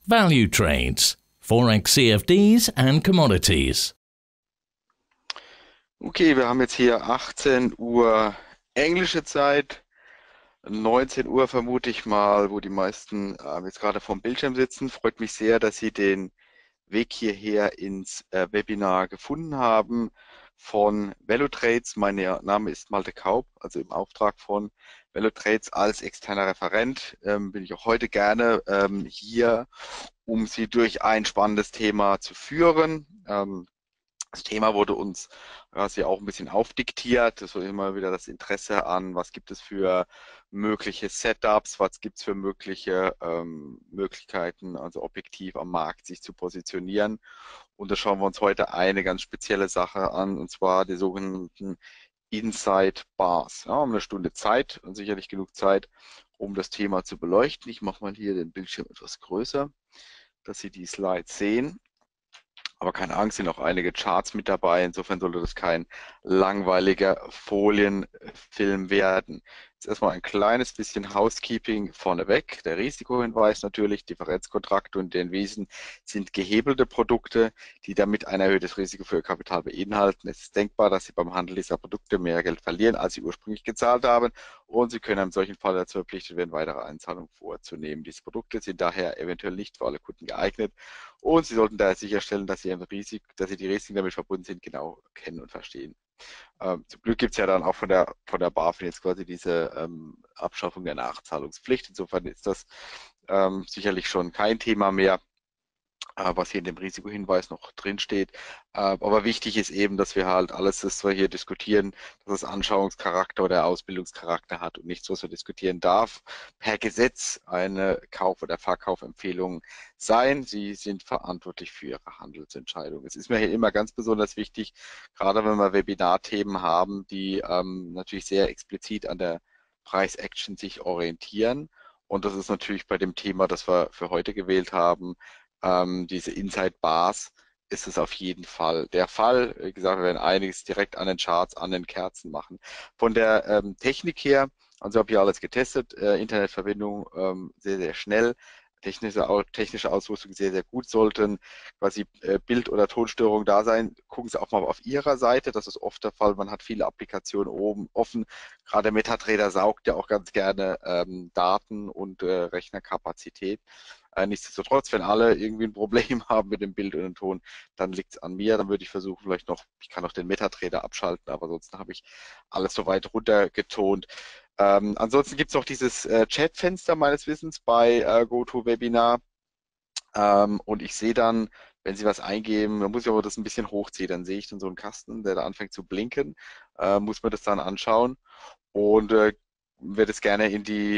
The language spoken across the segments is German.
Value trades, Forex CFDs and commodities. Okay, wir haben jetzt hier 18 Uhr englische Zeit, 19 Uhr vermute ich mal, wo die meisten jetzt gerade vorm Bildschirm sitzen. Freut mich sehr, dass Sie den Weg hierher ins Webinar gefunden haben von ValueTrades. Mein Name ist Malte Kaup, also im Auftrag von ValueTrades als externer Referent bin ich auch heute gerne hier, um Sie durch ein spannendes Thema zu führen. Das Thema wurde uns quasi auch ein bisschen aufdiktiert. Das war immer wieder das Interesse an, was gibt es für mögliche Setups, was gibt es für mögliche Möglichkeiten, also objektiv am Markt sich zu positionieren. Und da schauen wir uns heute eine ganz spezielle Sache an, und zwar die sogenannten Inside Bars. Ja, wir haben eine Stunde Zeit und sicherlich genug Zeit, um das Thema zu beleuchten. Ich mache mal hier den Bildschirm etwas größer, dass Sie die Slides sehen. Aber keine Angst, sind auch einige Charts mit dabei. Insofern sollte das kein langweiliger Folienfilm werden. Jetzt erstmal ein kleines bisschen Housekeeping vorneweg. Der Risikohinweis natürlich, Differenzkontrakte und deren Wesen sind gehebelte Produkte, die damit ein erhöhtes Risiko für Ihr Kapital beinhalten. Es ist denkbar, dass Sie beim Handel dieser Produkte mehr Geld verlieren, als Sie ursprünglich gezahlt haben. Und Sie können in einem solchen Fall dazu verpflichtet werden, weitere Einzahlungen vorzunehmen. Diese Produkte sind daher eventuell nicht für alle Kunden geeignet. Und Sie sollten daher sicherstellen, dass Sie die Risiken damit verbunden sind, genau kennen und verstehen. Zum Glück gibt es ja dann auch von der BaFin jetzt quasi diese Abschaffung der Nachzahlungspflicht. Insofern ist das sicherlich schon kein Thema mehr, was hier in dem Risikohinweis noch drin steht. Aber wichtig ist eben, dass wir halt alles, was wir hier diskutieren, dass es Anschauungscharakter oder Ausbildungscharakter hat und nichts, was wir diskutieren darf, per Gesetz eine Kauf- oder Verkaufempfehlung sein. Sie sind verantwortlich für Ihre Handelsentscheidung. Es ist mir hier immer ganz besonders wichtig, gerade wenn wir Webinarthemen haben, die natürlich sehr explizit an der Price Action sich orientieren. Und das ist natürlich bei dem Thema, das wir für heute gewählt haben, diese Inside Bars, ist es auf jeden Fall der Fall. Wie gesagt, wir werden einiges direkt an den Charts, an den Kerzen machen. Von der Technik her, also habe ich alles getestet, Internetverbindung sehr, sehr schnell, technische Ausrüstung sehr, sehr gut, sollten quasi Bild- oder Tonstörungen da sein. Gucken Sie auch mal auf Ihrer Seite, das ist oft der Fall, man hat viele Applikationen oben offen. Gerade MetaTrader saugt ja auch ganz gerne Daten und Rechnerkapazität. Nichtsdestotrotz, wenn alle irgendwie ein Problem haben mit dem Bild und dem Ton, dann liegt es an mir. Dann würde ich versuchen, vielleicht noch, ich kann auch den MetaTrader abschalten, aber ansonsten habe ich alles soweit runtergetont. Ansonsten gibt es noch dieses Chatfenster meines Wissens bei GoToWebinar. Und ich sehe dann, wenn Sie was eingeben, dann muss ich aber das ein bisschen hochziehen, dann sehe ich dann so einen Kasten, der da anfängt zu blinken, muss mir das dann anschauen und werde es gerne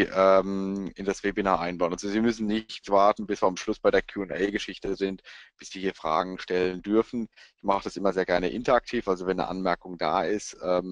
in das Webinar einbauen. Also Sie müssen nicht warten, bis wir am Schluss bei der Q&A-Geschichte sind, bis Sie hier Fragen stellen dürfen. Ich mache das immer sehr gerne interaktiv, also wenn eine Anmerkung da ist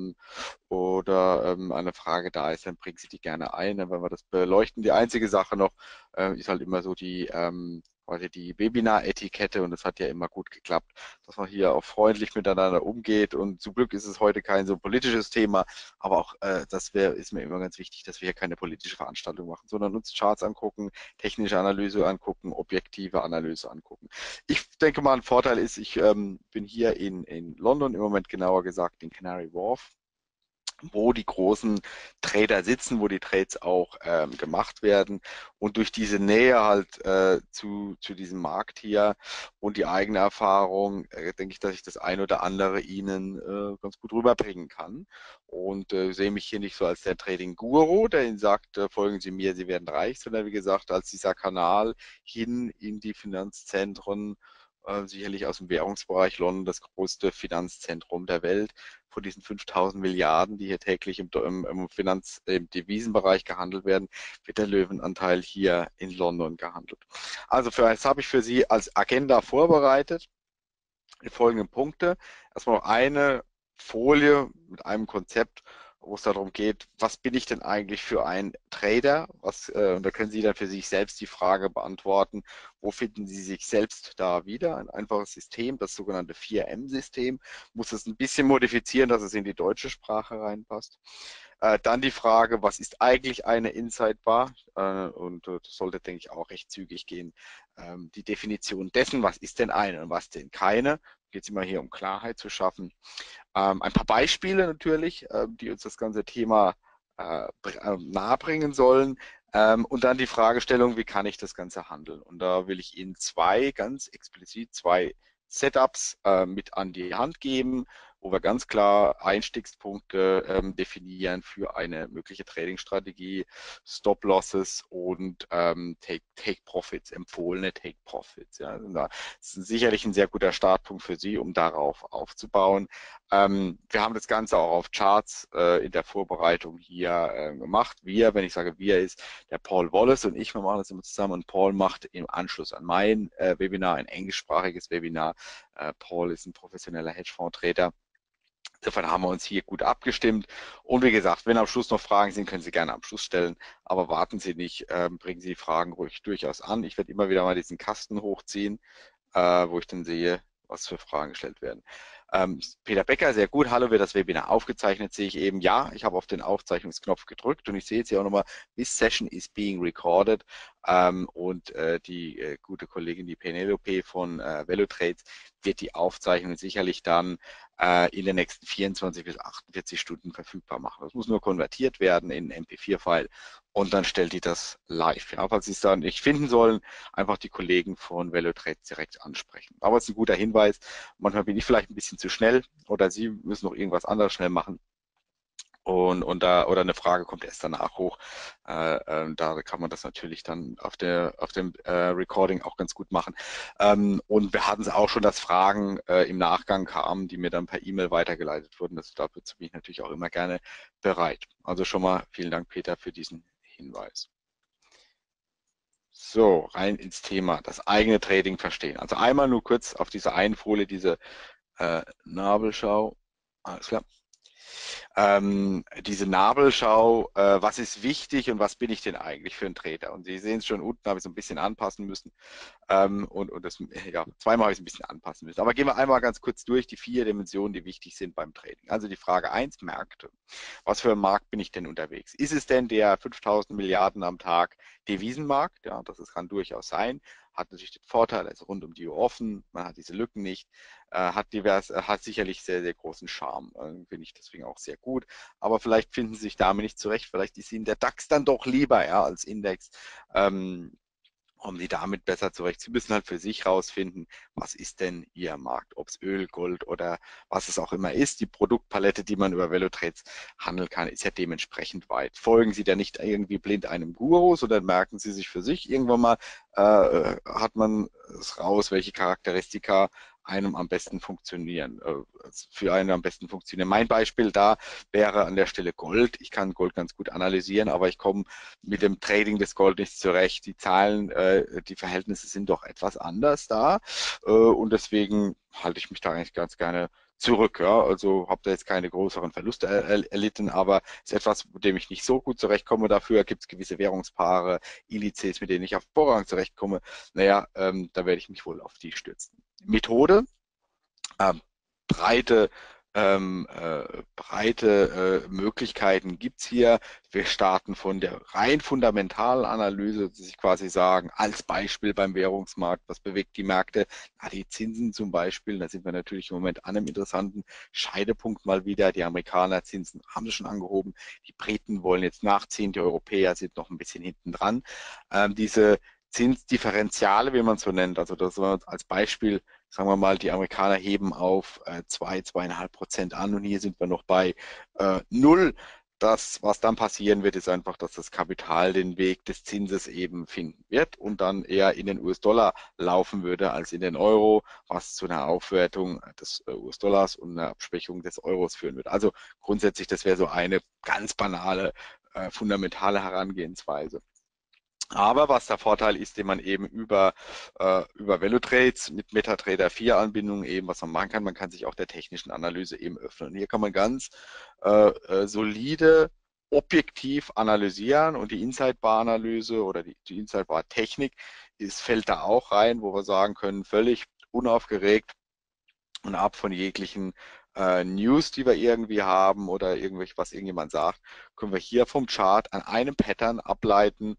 oder eine Frage da ist, dann bringen Sie die gerne ein, dann werden wir das beleuchten. Die einzige Sache noch ist halt immer so quasi die Webinar-Etikette, und das hat ja immer gut geklappt, dass man hier auch freundlich miteinander umgeht, und zum Glück ist es heute kein so politisches Thema, aber auch ist mir immer ganz wichtig, dass wir hier keine politische Veranstaltung machen, sondern uns Charts angucken, technische Analyse angucken, objektive Analyse angucken. Ich denke mal, ein Vorteil ist, ich bin hier in London, im Moment genauer gesagt in Canary Wharf, wo die großen Trader sitzen, wo die Trades auch gemacht werden. Und durch diese Nähe halt zu diesem Markt hier und die eigene Erfahrung, denke ich, dass ich das ein oder andere Ihnen ganz gut rüberbringen kann. Und sehe mich hier nicht so als der Trading-Guru, der Ihnen sagt, folgen Sie mir, Sie werden reich, sondern wie gesagt, als dieser Kanal hin in die Finanzzentren, sicherlich aus dem Währungsbereich London das größte Finanzzentrum der Welt. Von diesen 5.000 Milliarden, die hier täglich im im Devisenbereich gehandelt werden, wird der Löwenanteil hier in London gehandelt. Also jetzt habe ich für Sie als Agenda vorbereitet die folgenden Punkte. Erstmal noch eine Folie mit einem Konzept, wo es darum geht, was bin ich denn eigentlich für ein Trader? Und da können Sie dann für sich selbst die Frage beantworten, wo finden Sie sich selbst da wieder? Ein einfaches System, das sogenannte 4M-System, muss es ein bisschen modifizieren, dass es in die deutsche Sprache reinpasst. Dann die Frage, was ist eigentlich eine Inside Bar? Und das sollte, denke ich, auch recht zügig gehen. Die Definition dessen, was ist denn eine und was denn keine? Geht es immer hier um Klarheit zu schaffen. Ein paar Beispiele natürlich, die uns das ganze Thema nahebringen sollen. Und dann die Fragestellung, wie kann ich das Ganze handeln? Und da will ich Ihnen ganz explizit zwei Setups mit an die Hand geben, wo wir ganz klar Einstiegspunkte definieren für eine mögliche Trading-Strategie, Stop-Losses und Take-Profits, empfohlene Take-Profits. Ja. Also das ist sicherlich ein sehr guter Startpunkt für Sie, um darauf aufzubauen. Wir haben das Ganze auch auf Charts in der Vorbereitung hier gemacht. Wir, wenn ich sage wir, ist der Paul Wallace und ich, wir machen das immer zusammen und Paul macht im Anschluss an mein Webinar, ein englischsprachiges Webinar. Paul ist ein professioneller Hedgefonds-Trader. Insofern haben wir uns hier gut abgestimmt. Und wie gesagt, wenn am Schluss noch Fragen sind, können Sie gerne am Schluss stellen. Aber warten Sie nicht, bringen Sie die Fragen ruhig durchaus an. Ich werde immer wieder mal diesen Kasten hochziehen, wo ich dann sehe, was für Fragen gestellt werden. Peter Becker, sehr gut. Hallo, wird das Webinar aufgezeichnet? Sehe ich eben, ja, ich habe auf den Aufzeichnungsknopf gedrückt und ich sehe jetzt hier auch nochmal, this session is being recorded. Und die gute Kollegin, die Penelope von Velotrades, wird die Aufzeichnung sicherlich dann in den nächsten 24 bis 48 Stunden verfügbar machen. Das muss nur konvertiert werden in MP4-File und dann stellt die das live. Ja, falls Sie es dann nicht finden sollen, einfach die Kollegen von Velotrades direkt ansprechen. Aber es ist ein guter Hinweis. Manchmal bin ich vielleicht ein bisschen zu schnell oder Sie müssen noch irgendwas anderes schnell machen. Oder eine Frage kommt erst danach hoch. Da kann man das natürlich dann auf dem Recording auch ganz gut machen. Und wir hatten es auch schon, dass Fragen im Nachgang kamen, die mir dann per E-Mail weitergeleitet wurden. Dafür bin ich natürlich auch immer gerne bereit. Also schon mal vielen Dank, Peter, für diesen Hinweis. So, rein ins Thema, das eigene Trading verstehen. Also einmal nur kurz auf diese einen Folie, diese Nabelschau. Alles klar. Diese Nabelschau, was ist wichtig und was bin ich denn eigentlich für ein Trader? Und Sie sehen es schon, unten habe ich so ein bisschen anpassen müssen. Und das, ja, zweimal habe ich es ein bisschen anpassen müssen. Aber gehen wir einmal ganz kurz durch die 4 Dimensionen, die wichtig sind beim Trading. Also die Frage 1, Märkte. Was für ein Markt bin ich denn unterwegs? Ist es denn der 5000 Milliarden am Tag Devisenmarkt? Ja, kann durchaus sein. Hat natürlich den Vorteil, er ist rund um die Uhr offen, man hat diese Lücken nicht, hat sicherlich sehr, sehr großen Charme. Finde ich deswegen auch sehr gut. Aber vielleicht finden Sie sich damit nicht zurecht. Vielleicht ist Ihnen der DAX dann doch lieber, ja, als Index. Kommen Sie damit besser zurecht. Sie müssen halt für sich rausfinden, was ist denn Ihr Markt, ob es Öl, Gold oder was es auch immer ist. Die Produktpalette, die man über Velotrades handeln kann, ist ja dementsprechend weit. Folgen Sie da nicht irgendwie blind einem Guru, sondern merken Sie sich für sich irgendwann mal, hat man es raus, welche Charakteristika einem am besten funktionieren, für einen am besten funktionieren. Mein Beispiel da wäre an der Stelle Gold. Ich kann Gold ganz gut analysieren, aber ich komme mit dem Trading des Gold nicht zurecht. Die Zahlen, die Verhältnisse sind doch etwas anders da und deswegen halte ich mich da eigentlich ganz gerne zurück. Ja? Also habe da jetzt keine größeren Verluste erlitten, aber es ist etwas, mit dem ich nicht so gut zurechtkomme. Dafür gibt es gewisse Währungspaare, Indizes, mit denen ich hervorragend zurechtkomme. Naja, da werde ich mich wohl auf die stürzen. Methode, breite Möglichkeiten gibt's hier. Wir starten von der rein fundamentalen Analyse, dass ich quasi sagen, als Beispiel beim Währungsmarkt, was bewegt die Märkte? Na, die Zinsen zum Beispiel, da sind wir natürlich im Moment an einem interessanten Scheidepunkt mal wieder. Die Amerikaner Zinsen haben sie schon angehoben, die Briten wollen jetzt nachziehen, die Europäer sind noch ein bisschen hinten dran. Diese Zinsdifferenziale, wie man es so nennt, also das als Beispiel, sagen wir mal, die Amerikaner heben auf 2,5% an und hier sind wir noch bei 0. Das, was dann passieren wird, ist einfach, dass das Kapital den Weg des Zinses eben finden wird und dann eher in den US-Dollar laufen würde als in den Euro, was zu einer Aufwertung des US-Dollars und einer Abschwächung des Euros führen wird. Also grundsätzlich, das wäre so eine ganz banale, fundamentale Herangehensweise. Aber was der Vorteil ist, den man eben über Velotrades mit MetaTrader 4 Anbindung eben, was man machen kann, man kann sich auch der technischen Analyse eben öffnen. Und hier kann man ganz solide, objektiv analysieren und die Inside-Bar-Analyse oder die Inside-Bar-Technik fällt da auch rein, wo wir sagen können, völlig unaufgeregt und ab von jeglichen News, die wir irgendwie haben oder irgendwelche, was irgendjemand sagt, können wir hier vom Chart an einem Pattern ableiten,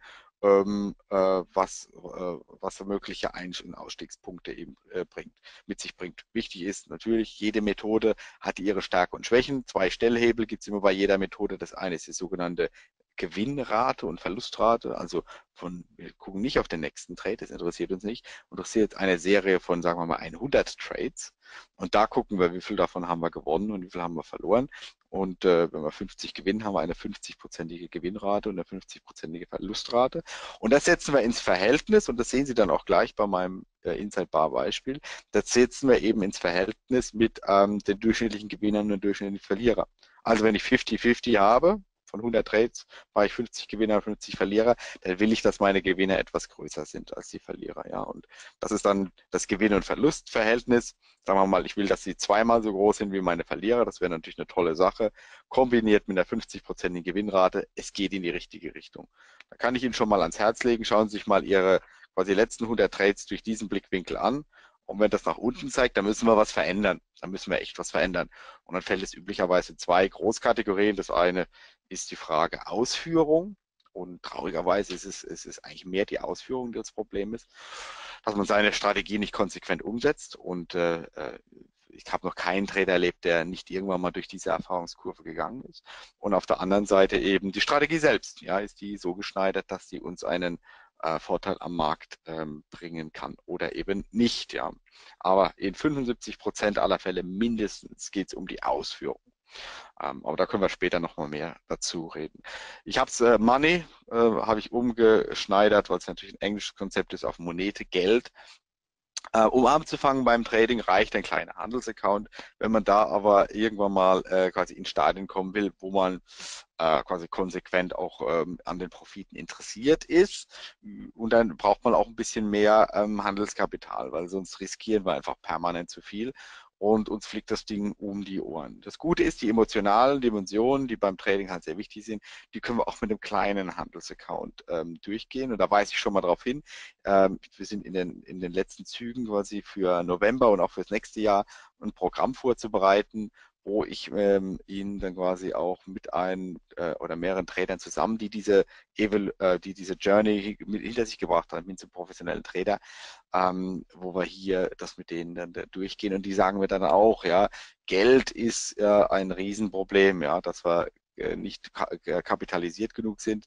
was für mögliche Ein- und Ausstiegspunkte eben mit sich bringt. Wichtig ist natürlich, jede Methode hat ihre Stärken und Schwächen. Zwei Stellhebel gibt es immer bei jeder Methode. Das eine ist die sogenannte Gewinnrate und Verlustrate. Also wir gucken nicht auf den nächsten Trade, das interessiert uns nicht. Interessiert eine Serie von, sagen wir mal, 100 Trades. Und da gucken wir, wie viel davon haben wir gewonnen und wie viel haben wir verloren. Und wenn wir 50 gewinnen, haben wir eine 50-prozentige Gewinnrate und eine 50-prozentige Verlustrate. Und das setzen wir ins Verhältnis, und das sehen Sie dann auch gleich bei meinem Inside Bar Beispiel, das setzen wir eben ins Verhältnis mit den durchschnittlichen Gewinnern und den durchschnittlichen Verlierern. Also wenn ich 50-50 habe, von 100 Trades mache ich 50 Gewinner und 50 Verlierer, dann will ich, dass meine Gewinner etwas größer sind als die Verlierer. Ja, und das ist dann das Gewinn- und Verlustverhältnis. Sagen wir mal, ich will, dass sie zweimal so groß sind wie meine Verlierer. Das wäre natürlich eine tolle Sache. Kombiniert mit einer 50-prozentigen Gewinnrate. Es geht in die richtige Richtung. Da kann ich Ihnen schon mal ans Herz legen. Schauen Sie sich mal Ihre quasi letzten 100 Trades durch diesen Blickwinkel an. Und wenn das nach unten zeigt, dann müssen wir was verändern. Dann müssen wir echt was verändern. Und dann fällt es üblicherweise in zwei Großkategorien. Das eine ist die Frage Ausführung. Und traurigerweise ist es eigentlich mehr die Ausführung, die das Problem ist, dass man seine Strategie nicht konsequent umsetzt. Und ich habe noch keinen Trader erlebt, der nicht irgendwann mal durch diese Erfahrungskurve gegangen ist. Und auf der anderen Seite eben die Strategie selbst. Ja, ist die so geschneidert, dass sie uns einen Vorteil am Markt bringen kann oder eben nicht. Ja. Aber in 75% aller Fälle mindestens geht es um die Ausführung. Aber da können wir später nochmal mehr dazu reden. Ich habe es Money, habe ich umgeschneidert, weil es natürlich ein englisches Konzept ist, auf Monete, Geld. Um anzufangen beim Trading reicht ein kleiner Handelsaccount. Wenn man da aber irgendwann mal quasi in Stadien kommen will, wo man quasi konsequent auch an den Profiten interessiert ist, und dann braucht man auch ein bisschen mehr Handelskapital, weil sonst riskieren wir einfach permanent zu viel und uns fliegt das Ding um die Ohren. Das Gute ist, die emotionalen Dimensionen, die beim Trading halt sehr wichtig sind, die können wir auch mit einem kleinen Handelsaccount durchgehen, und da weise ich schon mal darauf hin. Wir sind in den letzten Zügen quasi für November und auch fürs nächste Jahr ein Programm vorzubereiten, wo ich Ihnen dann quasi auch mit einem oder mehreren Tradern zusammen, die diese Journey hinter sich gebracht haben, hin zum professionellen Trader, wo wir hier das mit denen dann durchgehen, und die sagen mir dann auch, ja, Geld ist ein Riesenproblem, ja, dass wir nicht kapitalisiert genug sind,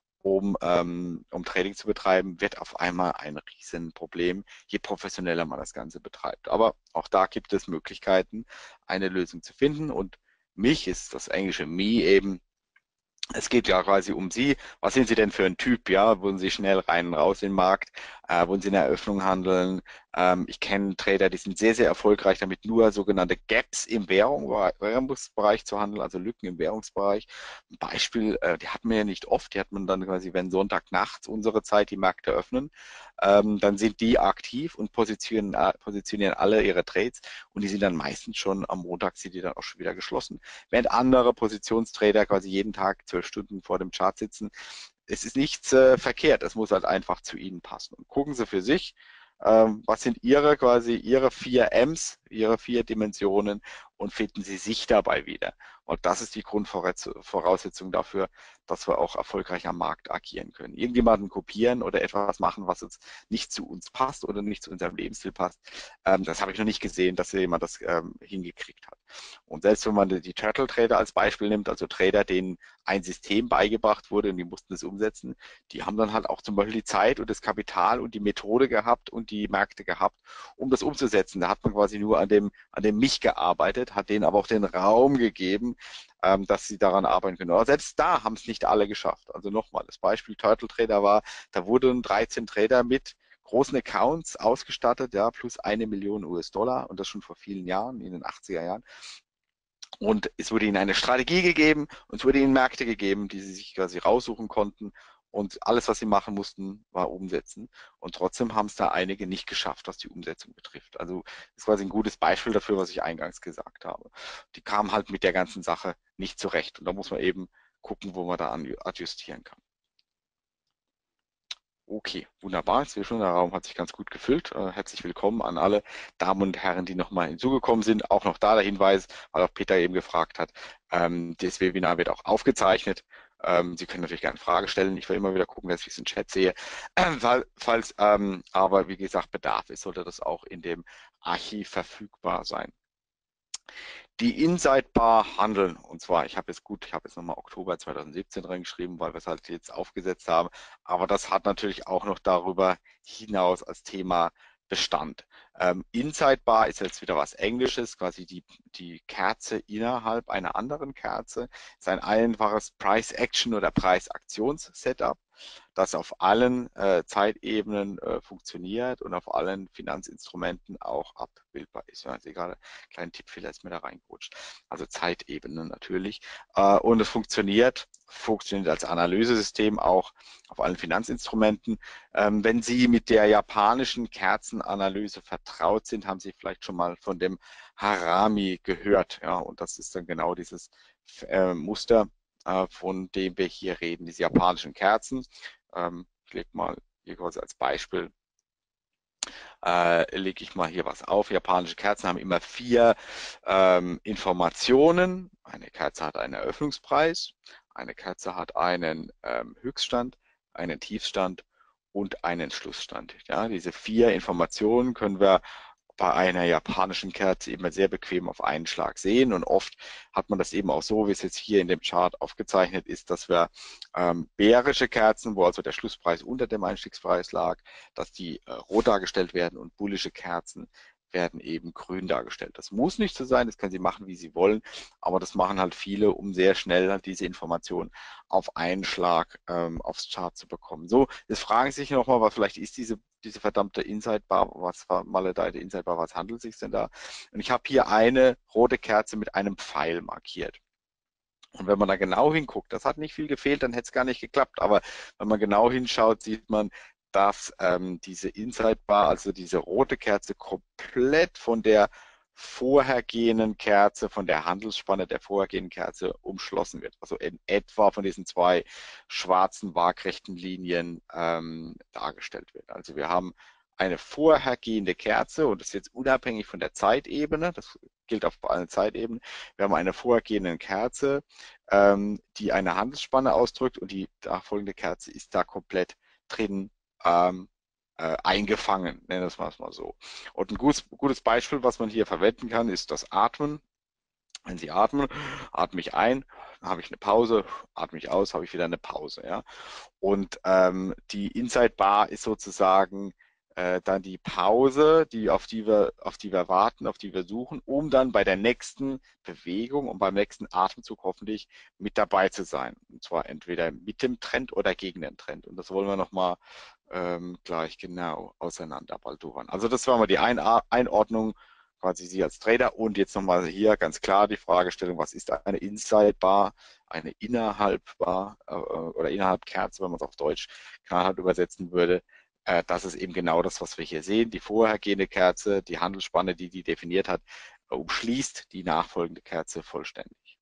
um Trading zu betreiben, wird auf einmal ein Riesenproblem, je professioneller man das Ganze betreibt. Aber auch da gibt es Möglichkeiten, eine Lösung zu finden. Und mich ist das englische Me eben, es geht ja quasi um Sie. Was sind Sie denn für ein Typ? Ja, wollen Sie schnell rein und raus in den Markt? Wollen Sie in der Eröffnung handeln? Ich kenne Trader, die sind sehr, sehr erfolgreich damit, nur sogenannte Gaps im Währungsbereich zu handeln, also Lücken im Währungsbereich. Ein Beispiel, die hat man ja nicht oft. Die hat man dann quasi, wenn Sonntag nachts unsere Zeit die Märkte öffnen, dann sind die aktiv und positionieren alle ihre Trades, und die sind dann meistens schon am Montag, sind die dann auch schon wieder geschlossen. Während andere Positionstrader quasi jeden Tag 12 Stunden vor dem Chart sitzen. Es ist nichts verkehrt, es muss halt einfach zu Ihnen passen. Und gucken Sie für sich, was sind Ihre 4 Ms, Ihre 4 Dimensionen, und finden Sie sich dabei wieder. Und das ist die Grundvoraussetzung dafür, dass wir auch erfolgreich am Markt agieren können. Irgendjemanden kopieren oder etwas machen, was uns nicht zu uns passt oder nicht zu unserem Lebensstil passt, das habe ich noch nicht gesehen, dass jemand das hingekriegt hat. Und selbst wenn man die Turtle Trader als Beispiel nimmt, also Trader, denen ein System beigebracht wurde und die mussten es umsetzen, die haben dann halt auch zum Beispiel die Zeit und das Kapital und die Methode gehabt und die Märkte gehabt, um das umzusetzen. Da hat man quasi nur an dem Mich gearbeitet, hat denen aber auch den Raum gegeben, dass sie daran arbeiten können. Aber selbst da haben es nicht alle geschafft. Also nochmal, das Beispiel Turtle Trader war, da wurden 13 Trader mit großen Accounts ausgestattet, ja, plus 1 Million US-Dollar, und das schon vor vielen Jahren, in den 80er Jahren. Und es wurde ihnen eine Strategie gegeben und es wurde ihnen Märkte gegeben, die sie sich quasi raussuchen konnten. Und alles, was sie machen mussten, war umsetzen. Und trotzdem haben es da einige nicht geschafft, was die Umsetzung betrifft. Also das ist quasi ein gutes Beispiel dafür, was ich eingangs gesagt habe. Die kamen halt mit der ganzen Sache nicht zurecht. Und da muss man eben gucken, wo man da adjustieren kann. Okay, wunderbar. Der Raum hat sich ganz gut gefüllt. Herzlich willkommen an alle Damen und Herren, die nochmal hinzugekommen sind. Auch noch da der Hinweis, weil auch Peter eben gefragt hat, das Webinar wird auch aufgezeichnet. Sie können natürlich gerne Fragen stellen. Ich will immer wieder gucken, dass ich es im Chat sehe. Falls aber, wie gesagt, Bedarf ist, sollte das auch in dem Archiv verfügbar sein. Die Inside Bar handeln, und zwar, ich habe jetzt nochmal Oktober 2017 reingeschrieben, weil wir es halt jetzt aufgesetzt haben, aber das hat natürlich auch noch darüber hinaus als Thema Bestand. Inside Bar ist jetzt wieder was Englisches, quasi die Kerze innerhalb einer anderen Kerze. Ist ein einfaches Price Action oder Price Aktions Setup, das auf allen Zeitebenen funktioniert und auf allen Finanzinstrumenten auch abbildbar ist. Ja, ich sehe gerade, einen kleinen Tippfehler ist mir da reingerutscht. Also Zeitebenen natürlich. Und es funktioniert als Analysesystem auch auf allen Finanzinstrumenten. Wenn Sie mit der japanischen Kerzenanalyse vertraut sind, haben Sie vielleicht schon mal von dem Harami gehört. Ja, und das ist dann genau dieses Muster, von dem wir hier reden, diese japanischen Kerzen. Ich lege mal hier kurz als Beispiel, lege ich mal hier was auf. Japanische Kerzen haben immer 4 Informationen. Eine Kerze hat einen Eröffnungspreis, eine Kerze hat einen Höchststand, einen Tiefstand und einen Schlussstand. Ja, diese 4 Informationen können wir bei einer japanischen Kerze immer sehr bequem auf einen Schlag sehen. Und oft hat man das eben auch so, wie es jetzt hier in dem Chart aufgezeichnet ist, dass wir bärische Kerzen, wo also der Schlusspreis unter dem Einstiegspreis lag, dass die rot dargestellt werden, und bullische Kerzen werden eben grün dargestellt. Das muss nicht so sein, das können Sie machen, wie Sie wollen, aber das machen halt viele, um sehr schnell halt diese Information auf einen Schlag aufs Chart zu bekommen. So, jetzt fragen Sie sich nochmal, was vielleicht ist diese verdammte Inside Bar, was war maledeite Inside Bar, was handelt es sich denn da? Und ich habe hier eine rote Kerze mit einem Pfeil markiert. Und wenn man da genau hinguckt, das hat nicht viel gefehlt, dann hätte es gar nicht geklappt. Aber wenn man genau hinschaut, sieht man, dass diese Inside Bar, also diese rote Kerze, komplett von der vorhergehenden Kerze, von der Handelsspanne der vorhergehenden Kerze umschlossen wird. Also in etwa von diesen 2 schwarzen waagrechten Linien dargestellt wird. Also wir haben eine vorhergehende Kerze, und das ist jetzt unabhängig von der Zeitebene, das gilt auf allen Zeitebenen. Wir haben eine vorhergehende Kerze, die eine Handelsspanne ausdrückt, und die nachfolgende Kerze ist da komplett drin eingefangen, nennen wir es mal so. Und ein gutes Beispiel, was man hier verwenden kann, ist das Atmen. Wenn Sie atmen, atme ich ein, habe ich eine Pause, atme ich aus, habe ich wieder eine Pause. Ja? Und die Inside Bar ist sozusagen dann die Pause, auf die wir warten, auf die wir suchen, um dann bei der nächsten Bewegung und beim nächsten Atemzug hoffentlich mit dabei zu sein. Und zwar entweder mit dem Trend oder gegen den Trend. Und das wollen wir nochmal gleich genau auseinanderbaldowern. Also das war mal die Einordnung, quasi Sie als Trader. Und jetzt nochmal hier ganz klar die Fragestellung, was ist eine Inside Bar, eine innerhalb Bar oder innerhalb Kerze, wenn man es auf Deutsch knallhart übersetzen würde. Das ist eben genau das, was wir hier sehen. Die vorhergehende Kerze, die Handelsspanne, die definiert hat, umschließt die nachfolgende Kerze vollständig.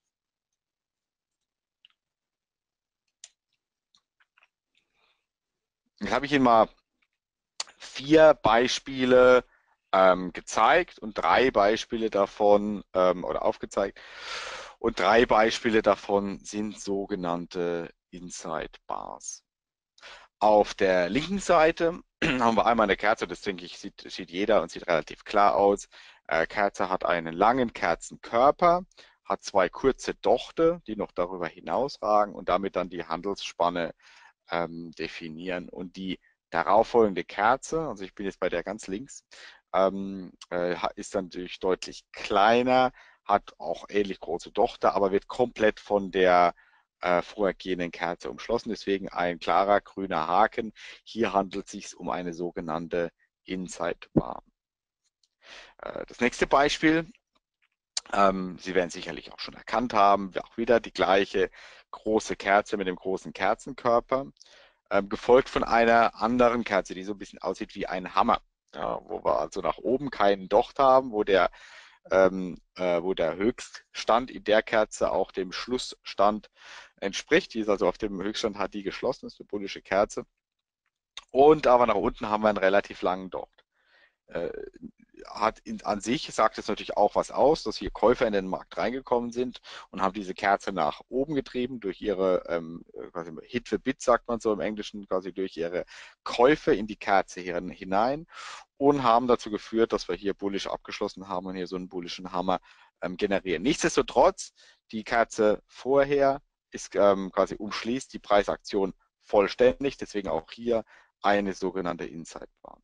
Jetzt habe ich Ihnen mal 4 Beispiele gezeigt und 3 Beispiele davon oder aufgezeigt. Und 3 Beispiele davon sind sogenannte Inside Bars. Auf der linken Seite haben wir einmal eine Kerze, das denke ich, sieht jeder und sieht relativ klar aus. Kerze hat einen langen Kerzenkörper, hat 2 kurze Dochte, die noch darüber hinausragen und damit dann die Handelsspanne definieren. Und die darauffolgende Kerze, also ich bin jetzt bei der ganz links, ist dann natürlich deutlich kleiner, hat auch ähnlich große Dochte, aber wird komplett von der vorhergehenden Kerze umschlossen. Deswegen ein klarer grüner Haken. Hier handelt es sich um eine sogenannte Inside Bar. Das nächste Beispiel, Sie werden sicherlich auch schon erkannt haben, auch wieder die gleiche große Kerze mit dem großen Kerzenkörper, gefolgt von einer anderen Kerze, die so ein bisschen aussieht wie ein Hammer, ja, wo wir also nach oben keinen Docht haben, wo der Höchststand in der Kerze auch dem Schlussstand entspricht. Die ist also auf dem Höchststand, hat die geschlossen, ist eine bullische Kerze. Und aber nach unten haben wir einen relativ langen Docht. Äh, an sich sagt es natürlich auch was aus, dass hier Käufer in den Markt reingekommen sind und haben diese Kerze nach oben getrieben durch ihre quasi Hit für Bit, sagt man so im Englischen, quasi durch ihre Käufe in die Kerze hier hinein und haben dazu geführt, dass wir hier bullish abgeschlossen haben und hier so einen bullischen Hammer generieren. Nichtsdestotrotz, die Kerze vorher ist quasi umschließt die Preisaktion vollständig, deswegen auch hier eine sogenannte Inside Bar.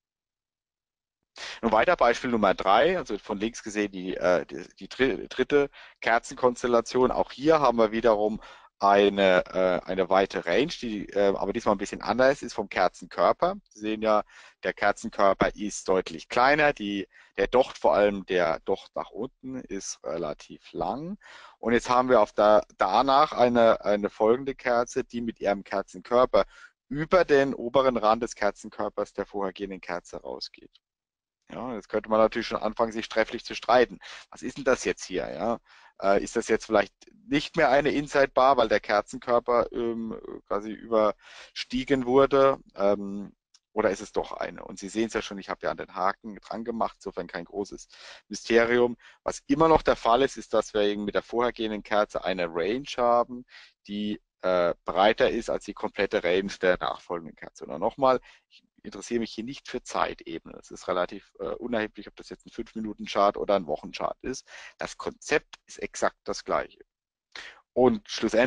Nun weiter Beispiel Nummer 3, also von links gesehen die dritte Kerzenkonstellation. Auch hier haben wir wiederum eine weite Range, die aber diesmal ein bisschen anders ist vom Kerzenkörper. Sie sehen ja, der Kerzenkörper ist deutlich kleiner, der Docht, vor allem der Docht nach unten, ist relativ lang. Und jetzt haben wir danach eine folgende Kerze, die mit ihrem Kerzenkörper über den oberen Rand des Kerzenkörpers der vorhergehenden Kerze rausgeht. Ja, jetzt könnte man natürlich schon anfangen, sich trefflich zu streiten. Was ist denn das jetzt hier? Ja? Ist das jetzt vielleicht nicht mehr eine Inside Bar, weil der Kerzenkörper quasi überstiegen wurde? Oder ist es doch eine? Und Sie sehen es ja schon, ich habe ja an den Haken dran gemacht, insofern kein großes Mysterium. Was immer noch der Fall ist, ist, dass wir eben mit der vorhergehenden Kerze eine Range haben, die breiter ist als die komplette Range der nachfolgenden Kerze. Und nochmal, ich interessiere mich hier nicht für Zeitebene. Es ist relativ unerheblich, ob das jetzt ein 5-Minuten-Chart oder ein Wochenchart ist. Das Konzept ist exakt das gleiche. Und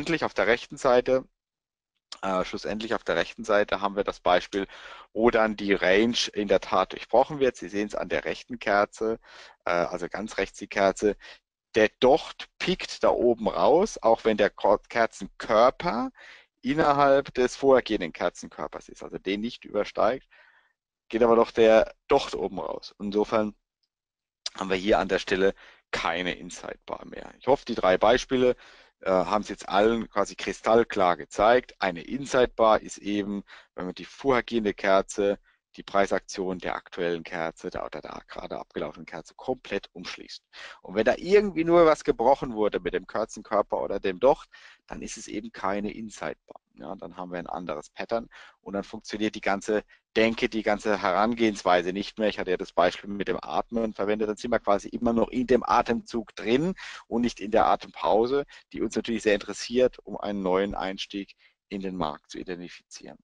schlussendlich auf der rechten Seite haben wir das Beispiel, wo dann die Range in der Tat durchbrochen wird. Sie sehen es an der rechten Kerze, also ganz rechts die Kerze. Der Docht piekt da oben raus, auch wenn der Kerzenkörper innerhalb des vorhergehenden Kerzenkörpers ist, also den nicht übersteigt, geht aber doch der Docht oben raus. Insofern haben wir hier an der Stelle keine Inside Bar mehr. Ich hoffe, die 3 Beispiele haben es jetzt allen quasi kristallklar gezeigt. Eine Inside Bar ist eben, wenn man die vorhergehende Kerze, die Preisaktion der aktuellen Kerze oder der gerade abgelaufenen Kerze komplett umschließt. Und wenn da irgendwie nur was gebrochen wurde mit dem Kerzenkörper oder dem Docht, dann ist es eben keine Inside Bar. Ja, dann haben wir ein anderes Pattern und dann funktioniert die ganze Herangehensweise nicht mehr. Ich hatte ja das Beispiel mit dem Atmen verwendet, dann sind wir quasi immer noch in dem Atemzug drin und nicht in der Atempause, die uns natürlich sehr interessiert, um einen neuen Einstieg in den Markt zu identifizieren.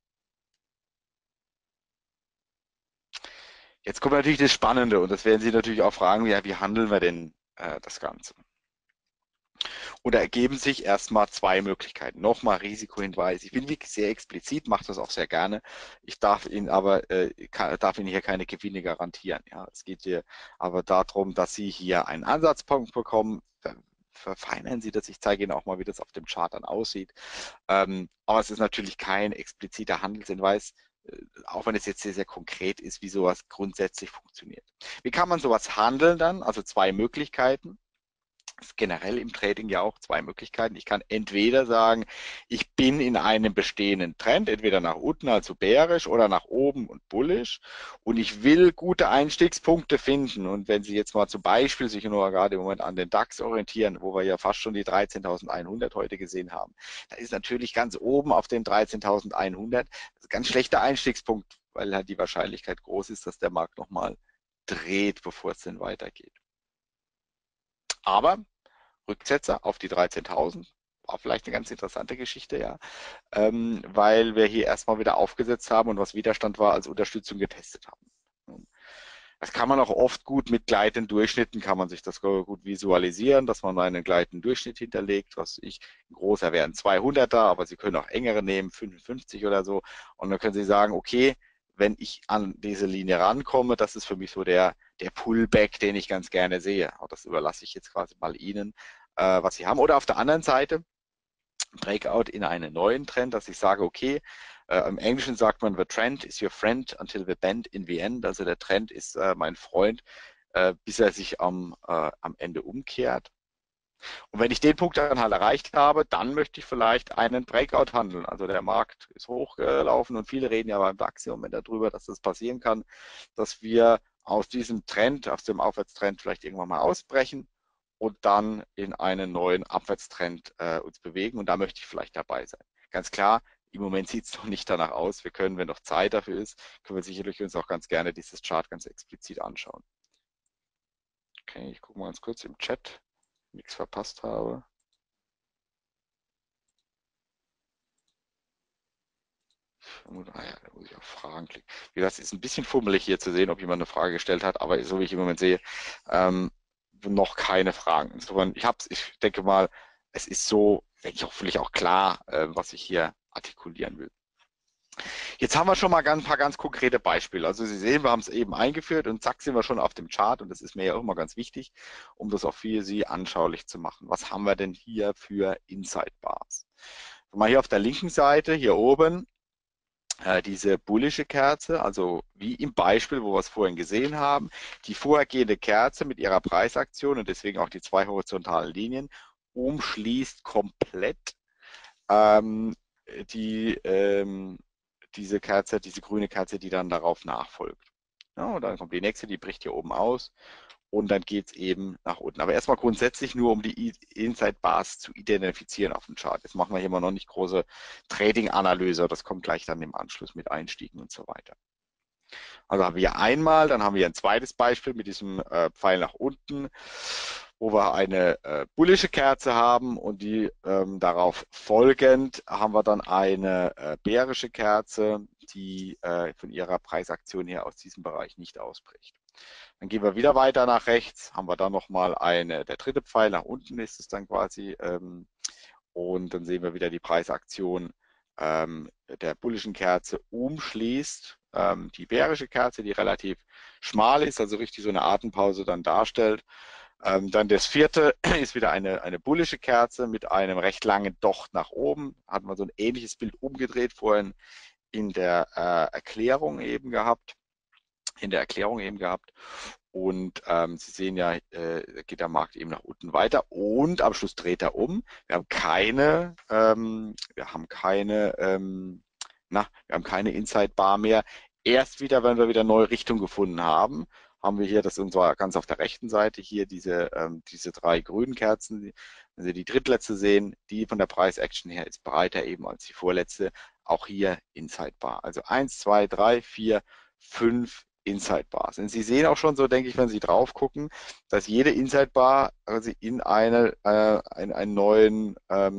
Jetzt kommt natürlich das Spannende und das werden Sie natürlich auch fragen, ja, wie handeln wir denn das Ganze? Und da ergeben sich erstmal 2 Möglichkeiten. Nochmal Risikohinweis. Ich bin wirklich sehr explizit, mache das auch sehr gerne. Ich darf Ihnen aber darf Ihnen hier keine Gewinne garantieren. Ja, es geht hier aber darum, dass Sie hier einen Ansatzpunkt bekommen. Verfeinern Sie das. Ich zeige Ihnen auch mal, wie das auf dem Chart dann aussieht. Aber es ist natürlich kein expliziter Handelshinweis, auch wenn es jetzt sehr, sehr konkret ist, wie sowas grundsätzlich funktioniert. Wie kann man sowas handeln dann? Also 2 Möglichkeiten. Generell im Trading ja auch 2 Möglichkeiten. Ich kann entweder sagen, ich bin in einem bestehenden Trend, entweder nach unten, also bärisch, oder nach oben und bullish. Und ich will gute Einstiegspunkte finden. Und wenn Sie jetzt mal zum Beispiel sich nur gerade im Moment an den DAX orientieren, wo wir ja fast schon die 13.100 heute gesehen haben, da ist natürlich ganz oben auf den 13.100 ein ganz schlechter Einstiegspunkt, weil halt die Wahrscheinlichkeit groß ist, dass der Markt nochmal dreht, bevor es denn weitergeht. Aber Rücksetzer auf die 13.000 war vielleicht eine ganz interessante Geschichte, ja, weil wir hier erstmal wieder aufgesetzt haben und was Widerstand war, als Unterstützung getestet haben. Das kann man auch oft gut mit gleitenden Durchschnitten, kann man sich das gut visualisieren, dass man einen gleitenden Durchschnitt hinterlegt, ein großer wäre ein 200er, aber Sie können auch engere nehmen, 55 oder so. Und dann können Sie sagen, okay, wenn ich an diese Linie rankomme, das ist für mich so der Pullback, den ich ganz gerne sehe. Auch das überlasse ich jetzt quasi mal Ihnen, was Sie haben. Oder auf der anderen Seite, Breakout in einen neuen Trend, dass ich sage, okay, im Englischen sagt man, the trend is your friend until the bend in the end. Also der Trend ist mein Freund, bis er sich am Ende umkehrt. Und wenn ich den Punkt dann halt erreicht habe, dann möchte ich vielleicht einen Breakout handeln. Also der Markt ist hochgelaufen und viele reden ja beim DAX im Moment darüber, dass das passieren kann, dass wir aus diesem Trend, aus dem Aufwärtstrend vielleicht irgendwann mal ausbrechen und dann in einen neuen Abwärtstrend uns bewegen. Und da möchte ich vielleicht dabei sein. Ganz klar, Im Moment sieht es noch nicht danach aus. Wir können, wenn noch Zeit dafür ist, können wir sicherlich uns auch ganz gerne dieses Chart ganz explizit anschauen. Okay, ich gucke mal ganz kurz im Chat, nichts verpasst habe. Da muss ich auf Fragen klicken. Wie gesagt, es ist ein bisschen fummelig hier zu sehen, ob jemand eine Frage gestellt hat, aber so wie ich im Moment sehe, noch keine Fragen. Insofern, ich denke mal, es ist so, denke ich, hoffentlich auch klar, was ich hier artikulieren will. Jetzt haben wir schon mal ein paar ganz konkrete Beispiele. Also Sie sehen, wir haben es eben eingeführt und zack sind wir schon auf dem Chart und das ist mir ja auch immer ganz wichtig, um das auch für Sie anschaulich zu machen. Was haben wir denn hier für Inside Bars? Mal hier auf der linken Seite, hier oben, diese bullische Kerze, also wie im Beispiel, wo wir es vorhin gesehen haben, die vorhergehende Kerze mit ihrer Preisaktion und deswegen auch die zwei horizontalen Linien umschließt komplett ähm, die, diese Kerze, diese grüne Kerze, die dann darauf nachfolgt. Ja, und dann kommt die nächste, die bricht hier oben aus und dann geht es eben nach unten. Aber erstmal grundsätzlich nur, um die Inside Bars zu identifizieren auf dem Chart. Jetzt machen wir hier mal noch nicht große Trading-Analyse, das kommt gleich dann im Anschluss mit Einstiegen und so weiter. Also haben wir einmal, dann haben wir ein zweites Beispiel mit diesem Pfeil nach unten, wo wir eine bullische Kerze haben und die darauf folgend haben wir dann eine bärische Kerze, die von ihrer Preisaktion her aus diesem Bereich nicht ausbricht. Dann gehen wir wieder weiter nach rechts, haben wir dann nochmal der dritte Pfeil nach unten ist es dann quasi und dann sehen wir wieder die Preisaktion der bullischen Kerze umschließt die bärische Kerze, die relativ schmal ist, also richtig so eine Atempause dann darstellt. Dann das vierte ist wieder eine bullische Kerze mit einem recht langen Docht nach oben. Hatten wir so ein ähnliches Bild umgedreht vorhin in der Erklärung eben gehabt. Und Sie sehen ja, geht der Markt eben nach unten weiter und am Schluss dreht er um. Wir haben keine Inside Bar mehr. Erst wieder, wenn wir wieder neue Richtung gefunden haben, haben wir hier, das ist zwar ganz auf der rechten Seite, hier diese drei grünen Kerzen. Wenn Sie die drittletzte sehen, die von der Preis-Action her ist breiter eben als die vorletzte. Auch hier Inside Bar. Also 1, 2, 3, 4, 5 Inside Bars. Und Sie sehen auch schon so, denke ich, wenn Sie drauf gucken, dass jede Inside Bar quasi in einen neuen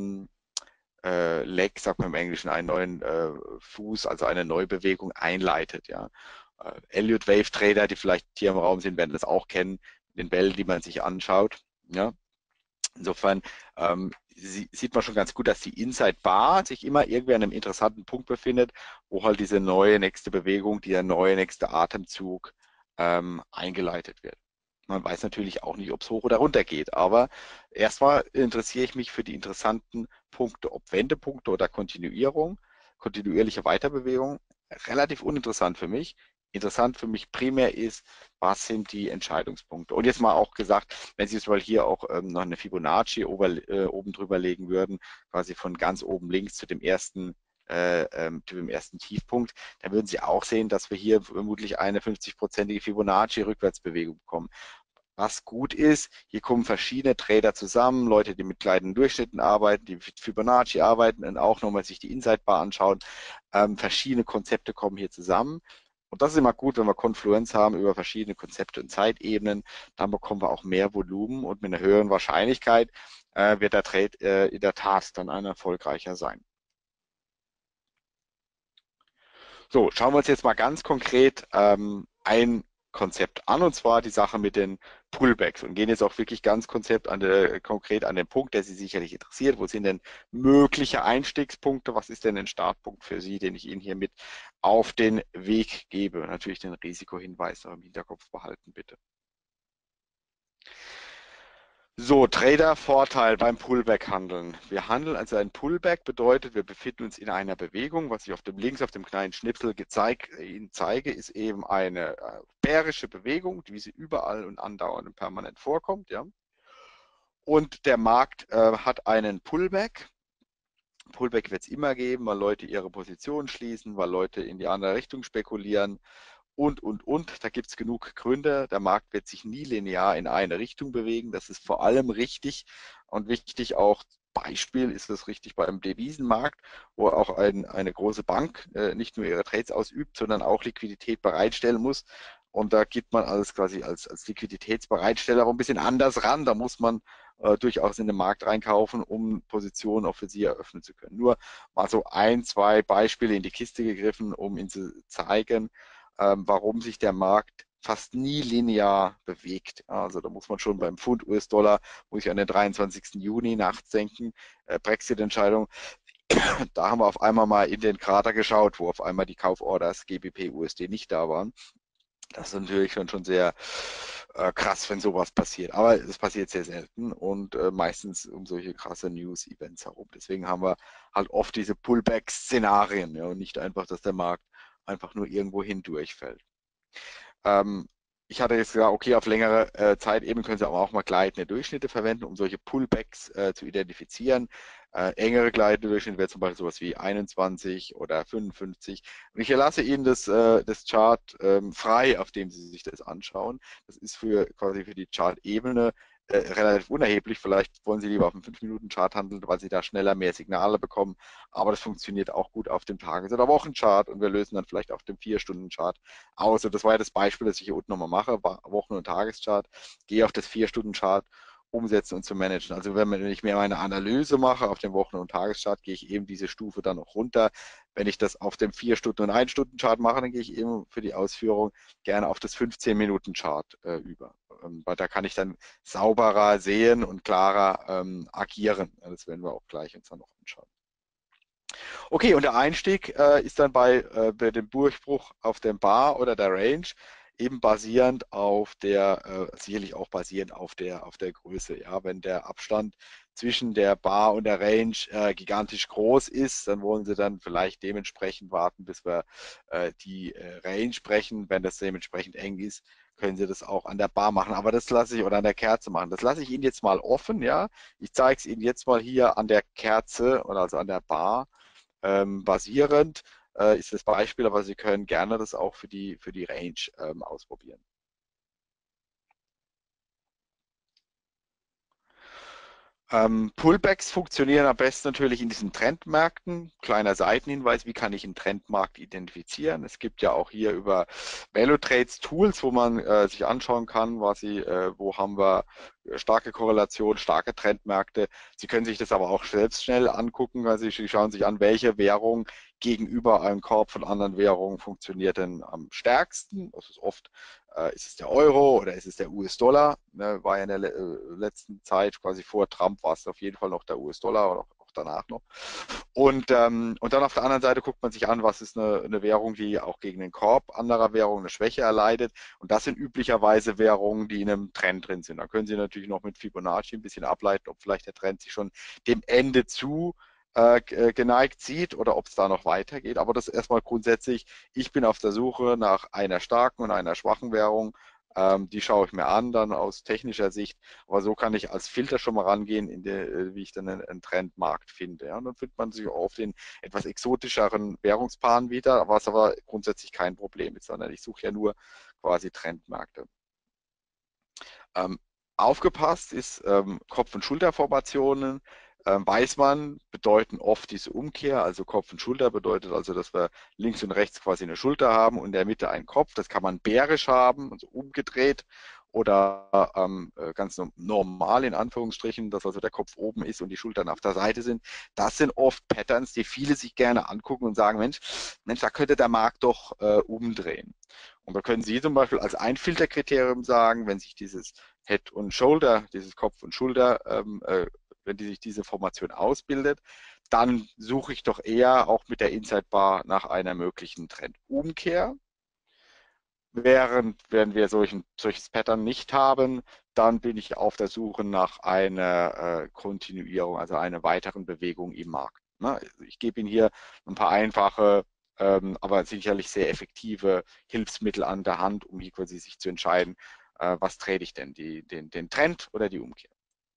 Leg, sagt man im Englischen, einen neuen Fuß, also eine Neubewegung einleitet. Ja. Elliott Wave Trader, die vielleicht hier im Raum sind, werden das auch kennen, den Bällen, die man sich anschaut. Ja. Insofern sieht man schon ganz gut, dass die Inside Bar sich immer irgendwie an einem interessanten Punkt befindet, wo halt diese neue nächste Bewegung, dieser neue nächste Atemzug eingeleitet wird. Man weiß natürlich auch nicht, ob es hoch oder runter geht, aber erstmal interessiere ich mich für die interessanten Punkte, ob Wendepunkte oder Kontinuierung, kontinuierliche Weiterbewegung, relativ uninteressant für mich. Interessant für mich primär ist, was sind die Entscheidungspunkte? Und jetzt mal auch gesagt, wenn Sie jetzt mal hier auch noch eine Fibonacci oben drüber legen würden, quasi von ganz oben links zu dem ersten Tiefpunkt, dann würden Sie auch sehen, dass wir hier vermutlich eine 50-prozentige Fibonacci-Rückwärtsbewegung bekommen. Was gut ist, hier kommen verschiedene Trader zusammen, Leute, die mit kleinen Durchschnitten arbeiten, die mit Fibonacci arbeiten und auch nochmal sich die Inside Bar anschauen. Verschiedene Konzepte kommen hier zusammen. Und das ist immer gut, wenn wir Konfluenz haben über verschiedene Konzepte und Zeitebenen, dann bekommen wir auch mehr Volumen und mit einer höheren Wahrscheinlichkeit wird der Trade in der Tat dann ein erfolgreicher sein. So, schauen wir uns jetzt mal ganz konkret ein Konzept an, und zwar die Sache mit den Pullbacks und gehen jetzt auch wirklich ganz konkret an den Punkt, der Sie sicherlich interessiert. Wo sind denn mögliche Einstiegspunkte? Was ist denn ein Startpunkt für Sie, den ich Ihnen hier mit auf den Weg gebe? Natürlich den Risikohinweis noch im Hinterkopf behalten, bitte. So, Trader-Vorteil beim Pullback-Handeln. Wir handeln also ein Pullback, bedeutet, wir befinden uns in einer Bewegung. Was ich links auf dem kleinen Schnipsel Ihnen zeige, ist eben eine bärische Bewegung, wie sie überall und andauernd und permanent vorkommt. Ja? Und der Markt hat einen Pullback. Pullback wird es immer geben, weil Leute ihre Position schließen, weil Leute in die andere Richtung spekulieren. Und. Da gibt es genug Gründe. Der Markt wird sich nie linear in eine Richtung bewegen. Das ist vor allem richtig und wichtig auch Beispiel ist das richtig beim Devisenmarkt, wo auch eine große Bank nicht nur ihre Trades ausübt, sondern auch Liquidität bereitstellen muss. Und da geht man als quasi als Liquiditätsbereitsteller auch ein bisschen anders ran. Da muss man durchaus in den Markt reinkaufen, um Positionen auch für sie eröffnen zu können. Nur mal so ein, zwei Beispiele in die Kiste gegriffen, um Ihnen zu zeigen, warum sich der Markt fast nie linear bewegt. Also da muss man schon beim Pfund US-Dollar, muss ich an den 23. Juni nachts denken, Brexit-Entscheidung, da haben wir auf einmal mal in den Krater geschaut, wo auf einmal die Kauforders GBP USD nicht da waren. Das ist natürlich schon sehr krass, wenn sowas passiert. Aber es passiert sehr selten und meistens um solche krasse News-Events herum. Deswegen haben wir halt oft diese Pullback-Szenarien, ja, und nicht einfach, dass der Markt einfach nur irgendwo hindurchfällt. Ähm, ich hatte jetzt gesagt, okay, auf längere Zeit eben können Sie aber auch mal gleitende Durchschnitte verwenden, um solche Pullbacks zu identifizieren. Engere gleitende Durchschnitte wäre zum Beispiel sowas wie 21 oder 55. Und ich erlasse Ihnen das Chart frei, auf dem Sie sich das anschauen. Das ist für quasi für die Chart-Ebene relativ unerheblich. Vielleicht wollen Sie lieber auf dem 5-Minuten-Chart handeln, weil Sie da schneller mehr Signale bekommen. Aber das funktioniert auch gut auf dem Tages- oder Wochenchart und wir lösen dann vielleicht auf dem 4-Stunden-Chart aus. Und das war ja das Beispiel, das ich hier unten nochmal mache, Wochen- und Tageschart, gehe auf das 4-Stunden-Chart umsetzen und zu managen. Also wenn ich mir meine Analyse mache auf dem Wochen- und Tageschart, gehe ich eben diese Stufe dann noch runter. Wenn ich das auf dem 4-Stunden- und 1-Stunden-Chart mache, dann gehe ich eben für die Ausführung gerne auf das 15-Minuten-Chart über. Weil da kann ich dann sauberer sehen und klarer agieren. Ja, das werden wir auch gleich uns dann noch anschauen. Okay, und der Einstieg ist dann bei dem Durchbruch auf dem Bar oder der Range eben basierend auf sicherlich auch basierend auf der Größe. Ja, wenn der Abstand zwischen der Bar und der Range gigantisch groß ist, dann wollen Sie dann vielleicht dementsprechend warten, bis wir die Range brechen. Wenn das dementsprechend eng ist, können Sie das auch an der Bar machen. Aber das lasse ich oder an der Kerze machen. Das lasse ich Ihnen jetzt mal offen. Ja, ich zeige es Ihnen jetzt mal hier an der Kerze oder also an der Bar basierend ist das Beispiel, aber Sie können gerne das auch für die Range ausprobieren. Pullbacks funktionieren am besten natürlich in diesen Trendmärkten. Kleiner Seitenhinweis, wie kann ich einen Trendmarkt identifizieren? Es gibt ja auch hier über VeloTrades Tools, wo man sich anschauen kann, wo haben wir starke Korrelation, starke Trendmärkte. Sie können sich das aber auch selbst schnell angucken. Also Sie schauen sich an, welche Währung gegenüber einem Korb von anderen Währungen funktioniert denn am stärksten. Das ist oft ist es der Euro oder ist es der US-Dollar? Ne, war ja in der letzten Zeit, quasi vor Trump, war es auf jeden Fall noch der US-Dollar oder auch danach noch. Und dann auf der anderen Seite guckt man sich an, was ist eine Währung, die auch gegen den Korb anderer Währungen eine Schwäche erleidet. Und das sind üblicherweise Währungen, die in einem Trend drin sind. Da können Sie natürlich noch mit Fibonacci ein bisschen ableiten, ob vielleicht der Trend sich schon dem Ende zu geneigt sieht oder ob es da noch weitergeht. Aber das erstmal grundsätzlich, ich bin auf der Suche nach einer starken und einer schwachen Währung. Die schaue ich mir an, dann aus technischer Sicht. Aber so kann ich als Filter schon mal rangehen, wie ich dann einen Trendmarkt finde. Ja. Und dann findet man sich auch auf den etwas exotischeren Währungspaaren wieder, was aber grundsätzlich kein Problem ist, sondern ich suche ja nur quasi Trendmärkte. Ähm, Aufgepasst ist Kopf- und Schulterformationen. Weiß man, bedeuten oft diese Umkehr, also Kopf und Schulter bedeutet also, dass wir links und rechts quasi eine Schulter haben und in der Mitte einen Kopf. Das kann man bärisch haben, also umgedreht oder ganz normal in Anführungsstrichen, dass also der Kopf oben ist und die Schultern auf der Seite sind. Das sind oft Patterns, die viele sich gerne angucken und sagen, Mensch, da könnte der Markt doch umdrehen. Und da können Sie zum Beispiel als ein Filterkriterium sagen, wenn sich dieses Head und Shoulder, dieses Kopf und Schulter, wenn sich diese Formation ausbildet, dann suche ich doch eher auch mit der Inside Bar nach einer möglichen Trendumkehr. Wenn wir solches Pattern nicht haben, dann bin ich auf der Suche nach einer Kontinuierung, also einer weiteren Bewegung im Markt. Ne? Ich gebe Ihnen hier ein paar einfache, aber sicherlich sehr effektive Hilfsmittel an der Hand, um hier quasi sich zu entscheiden, was trete ich denn, den Trend oder die Umkehr.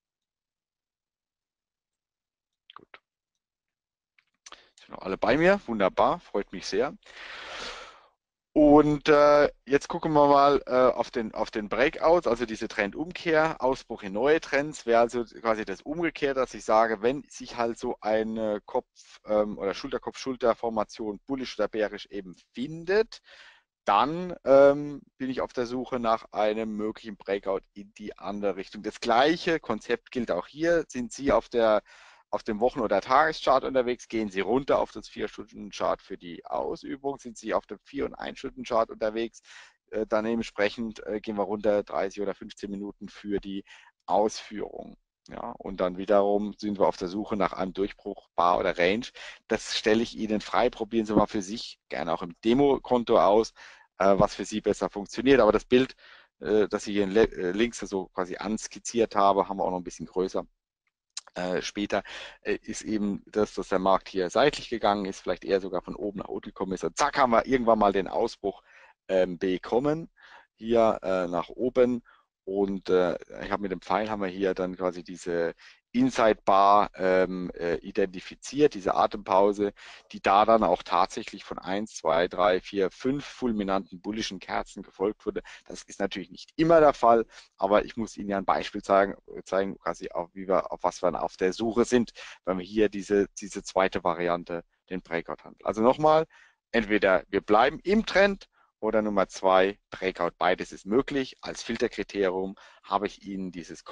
Gut. Sind noch alle bei mir? Wunderbar, freut mich sehr. Und jetzt gucken wir mal auf den Breakout, also diese Trendumkehr, Ausbruch in neue Trends, wäre also quasi das Umgekehrte, dass ich sage, wenn sich halt so eine oder Schulter-Kopf-Schulter-Formation bullisch oder bärisch eben findet, dann bin ich auf der Suche nach einem möglichen Breakout in die andere Richtung. Das gleiche Konzept gilt auch hier. Sind Sie auf dem Wochen- oder Tageschart unterwegs, gehen Sie runter auf das 4-Stunden-Chart für die Ausübung. Sind Sie auf dem 4- und 1-Stunden-Chart unterwegs, dann entsprechend gehen wir runter 30 oder 15 Minuten für die Ausführung. Ja, und dann wiederum sind wir auf der Suche nach einem Durchbruch Bar oder Range. Das stelle ich Ihnen frei. Probieren Sie mal für sich, gerne auch im Demokonto aus, was für Sie besser funktioniert. Aber das Bild, das ich hier links so quasi anskizziert habe, haben wir auch noch ein bisschen größer später, ist eben das, dass der Markt hier seitlich gegangen ist, vielleicht eher sogar von oben nach unten gekommen ist. Und zack, haben wir irgendwann mal den Ausbruch bekommen, hier nach oben. Und ich habe mit dem Pfeil haben wir hier dann quasi diese Inside Bar identifiziert, diese Atempause, die da dann auch tatsächlich von 1, 2, 3, 4, 5 fulminanten bullischen Kerzen gefolgt wurde. Das ist natürlich nicht immer der Fall, aber ich muss Ihnen ja ein Beispiel zeigen quasi auf, auf was wir auf der Suche sind, wenn wir hier diese zweite Variante, den Breakout handeln. Also nochmal, entweder wir bleiben im Trend oder Nummer 2, Breakout. Beides ist möglich. Als Filterkriterium habe ich Ihnen dieses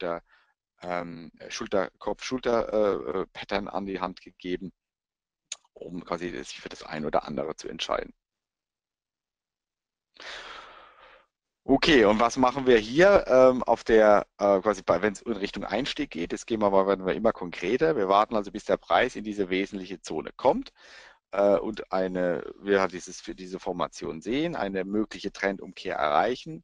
Kopf-Schulter-Pattern an die Hand gegeben, um quasi sich für das eine oder andere zu entscheiden. Okay, und was machen wir hier auf der, quasi wenn es in Richtung Einstieg geht, jetzt werden wir immer konkreter. Wir warten also, bis der Preis in diese wesentliche Zone kommt und wir halt für diese Formation sehen, eine mögliche Trendumkehr erreichen.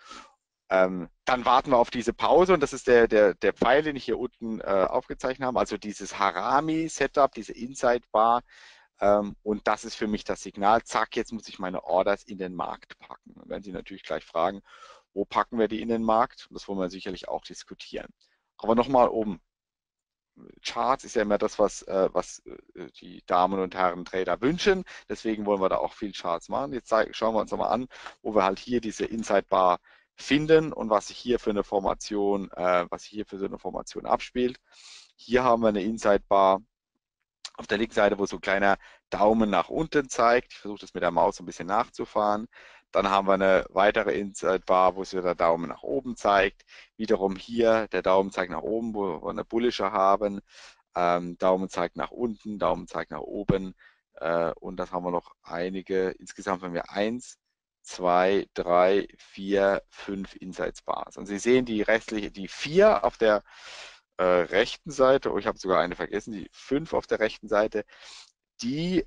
Dann warten wir auf diese Pause und das ist der Pfeil, den ich hier unten aufgezeichnet habe, also dieses Harami-Setup, diese Inside-Bar. Und das ist für mich das Signal, zack, jetzt muss ich meine Orders in den Markt packen. Dann werden Sie natürlich gleich fragen, wo packen wir die in den Markt? Das wollen wir sicherlich auch diskutieren. Aber nochmal oben, Charts ist ja immer das, was die Damen und Herren Trader wünschen. Deswegen wollen wir da auch viel Charts machen. Jetzt schauen wir uns nochmal an, wo wir halt hier diese Inside Bar finden und was sich hier für eine Formation, was sich hier für so eine Formation abspielt. Hier haben wir eine Inside Bar auf der linken Seite, wo so ein kleiner Daumen nach unten zeigt. Ich versuche das mit der Maus ein bisschen nachzufahren. Dann haben wir eine weitere Inside Bar, wo sich der Daumen nach oben zeigt. Wiederum hier, der Daumen zeigt nach oben, wo wir eine bullische haben. Daumen zeigt nach unten, Daumen zeigt nach oben. Und das haben wir noch einige. Insgesamt haben wir 1, 2, 3, 4, 5 Inside Bars. Und Sie sehen die 4 auf der rechten Seite, oh, ich habe sogar eine vergessen, die 5 auf der rechten Seite, die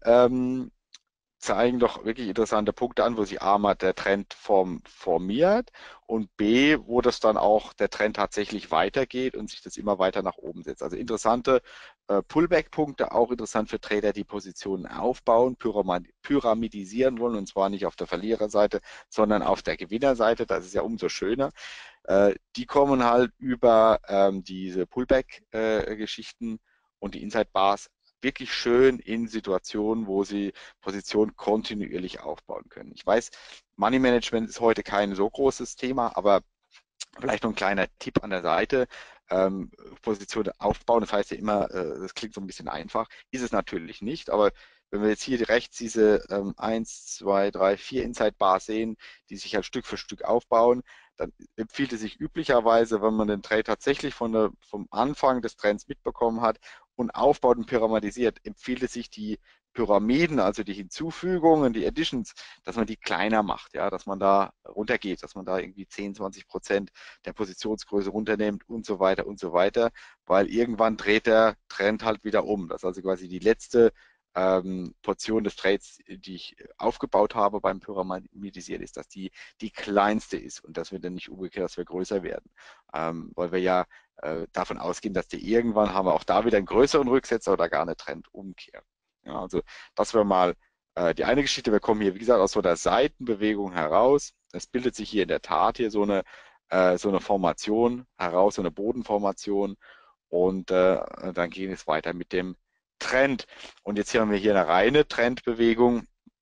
zeigen doch wirklich interessante Punkte an, wo sich A mal der Trend formiert und B, wo das dann auch der Trend tatsächlich weitergeht und sich das immer weiter nach oben setzt. Also interessante Pullback-Punkte, auch interessant für Trader, die Positionen aufbauen, pyramidisieren wollen und zwar nicht auf der Verliererseite, sondern auf der Gewinnerseite. Das ist ja umso schöner. Die kommen halt über diese Pullback-Geschichten und die Inside Bars wirklich schön in Situationen, wo sie Positionen kontinuierlich aufbauen können. Ich weiß, Money Management ist heute kein so großes Thema, aber vielleicht noch ein kleiner Tipp an der Seite. Positionen aufbauen, das heißt ja immer, das klingt so ein bisschen einfach, ist es natürlich nicht, aber wenn wir jetzt hier rechts diese 1, 2, 3, 4 Inside Bars sehen, die sich halt Stück für Stück aufbauen, dann empfiehlt es sich üblicherweise, wenn man den Trade tatsächlich vom Anfang des Trends mitbekommen hat und aufbaut und pyramidisiert, empfiehlt es sich, die Pyramiden, also die Hinzufügungen, die Additions, dass man die kleiner macht, ja, dass man da runtergeht, dass man da irgendwie 10, 20% der Positionsgröße runternimmt und so weiter und so weiter, weil irgendwann dreht der Trend halt wieder um. Das ist also quasi die letzte Portion des Trades, die ich aufgebaut habe beim Pyramidisieren, ist, dass die kleinste ist und dass wir dann nicht umgekehrt, dass wir größer werden. Weil wir ja davon ausgehen, dass die irgendwann haben wir auch da wieder einen größeren Rücksetzer oder gar eine Trendumkehr. Ja, also das wäre mal die eine Geschichte. Wir kommen hier, wie gesagt, aus so der Seitenbewegung heraus. Es bildet sich hier in der Tat hier so eine Formation heraus, so eine Bodenformation. Und dann geht es weiter mit dem Trend. Und jetzt haben wir hier eine reine Trendbewegung.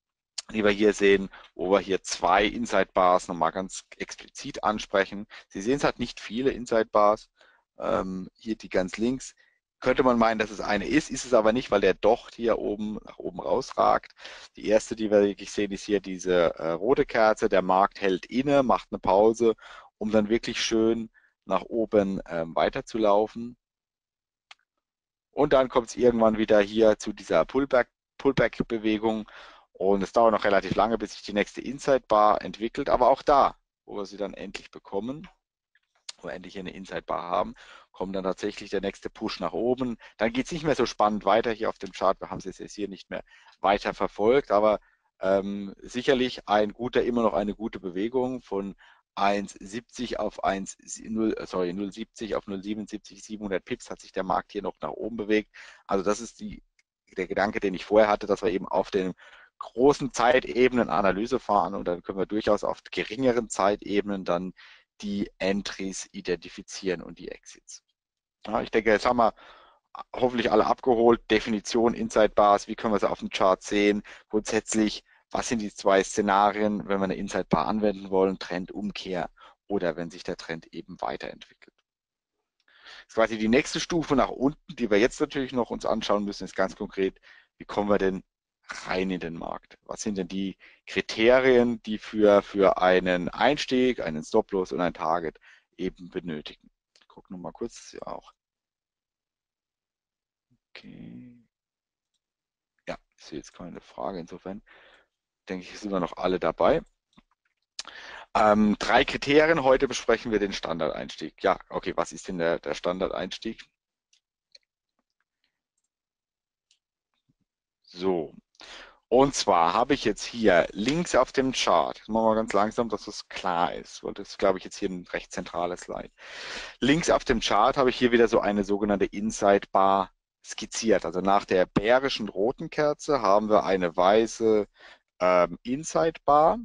die wir hier sehen, wo wir hier 2 Inside Bars nochmal ganz explizit ansprechen. Sie sehen, es hat nicht viele Inside Bars. Hier die ganz links. Könnte man meinen, dass es eine ist es aber nicht, weil der Docht hier oben nach oben rausragt. Die erste, die wir wirklich sehen, ist hier diese rote Kerze. Der Markt hält inne, macht eine Pause, um dann wirklich schön nach oben weiterzulaufen. Und dann kommt es irgendwann wieder hier zu dieser Pullback-Bewegung. Und es dauert noch relativ lange, bis sich die nächste Inside Bar entwickelt. Aber auch da, wo wir sie dann endlich bekommen, wo wir endlich eine Inside Bar haben, kommt dann tatsächlich der nächste Push nach oben. Dann geht es nicht mehr so spannend weiter hier auf dem Chart. Wir haben es jetzt hier nicht mehr weiter verfolgt, aber sicherlich immer noch eine gute Bewegung von 1,70 auf 0,70 auf 0,77, 700 Pips hat sich der Markt hier noch nach oben bewegt. Also das ist der Gedanke, den ich vorher hatte, dass wir eben auf den großen Zeitebenen Analyse fahren und dann können wir durchaus auf geringeren Zeitebenen dann die Entries identifizieren und die Exits. Ja, ich denke, jetzt haben wir hoffentlich alle abgeholt. Definition Inside Bars, wie können wir sie auf dem Chart sehen? Grundsätzlich, was sind die 2 Szenarien, wenn wir eine Inside Bar anwenden wollen? Trendumkehr oder wenn sich der Trend eben weiterentwickelt. Das ist quasi die nächste Stufe nach unten, die wir jetzt natürlich noch uns anschauen müssen, ist ganz konkret, wie kommen wir denn rein in den Markt? Was sind denn die Kriterien, die für einen Einstieg, einen Stop-Loss und ein Target eben benötigen? Ich gucke nochmal kurz, ja auch. Okay. Ja, ich sehe jetzt keine Frage, insofern denke ich, sind wir noch alle dabei. 3 Kriterien, heute besprechen wir den Standardeinstieg. Ja, okay, was ist denn der Standardeinstieg? So, und zwar habe ich jetzt hier links auf dem Chart, jetzt machen wir ganz langsam, dass es klar ist, weil das ist, glaube ich, jetzt hier ein recht zentrales Slide. Links auf dem Chart habe ich hier wieder so eine sogenannte Inside Bar skizziert. Also nach der bärischen roten Kerze haben wir eine weiße Inside Bar.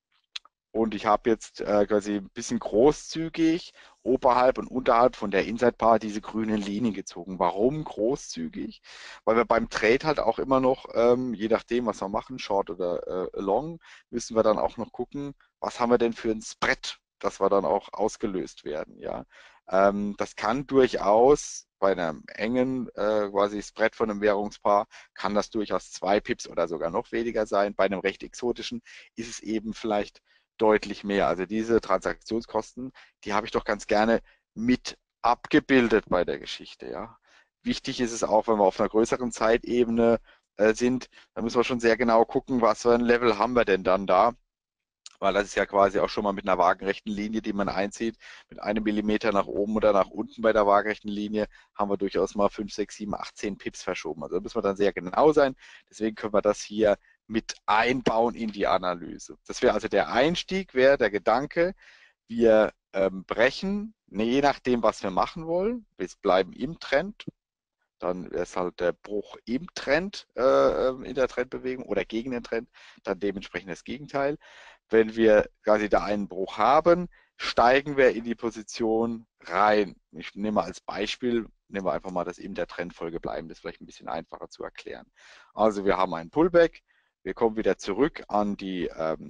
Und ich habe jetzt quasi ein bisschen großzügig oberhalb und unterhalb von der Inside Bar diese grünen Linien gezogen. Warum großzügig? Weil wir beim Trade halt auch immer noch, je nachdem, was wir machen, Short oder Long, müssen wir dann auch noch gucken, was haben wir denn für ein Spread, dass wir dann auch ausgelöst werden. Ja, das kann durchaus bei einem engen quasi Spread von einem Währungspaar kann das durchaus 2 Pips oder sogar noch weniger sein. Bei einem recht exotischen ist es eben vielleicht deutlich mehr. Also diese Transaktionskosten, die habe ich doch ganz gerne mit abgebildet bei der Geschichte. Ja. Wichtig ist es auch, wenn wir auf einer größeren Zeitebene sind, da müssen wir schon sehr genau gucken, was für ein Level haben wir denn dann da. Weil das ist ja quasi auch schon mal mit einer waagerechten Linie, die man einzieht, mit 1 Millimeter nach oben oder nach unten bei der waagerechten Linie, haben wir durchaus mal 5, 6, 7, 8, 10 Pips verschoben. Also da müssen wir dann sehr genau sein. Deswegen können wir das hier mit einbauen in die Analyse. Das wäre also der Einstieg, wäre der Gedanke, wir brechen, je nachdem, was wir machen wollen, wir bleiben im Trend, dann wäre es halt der Bruch im Trend, in der Trendbewegung oder gegen den Trend, dann dementsprechend das Gegenteil. Wenn wir quasi da einen Bruch haben, steigen wir in die Position rein. Ich nehme als Beispiel, nehmen wir einfach mal das in der Trendfolge bleiben, das ist vielleicht ein bisschen einfacher zu erklären. Also wir haben einen Pullback, wir kommen wieder zurück an die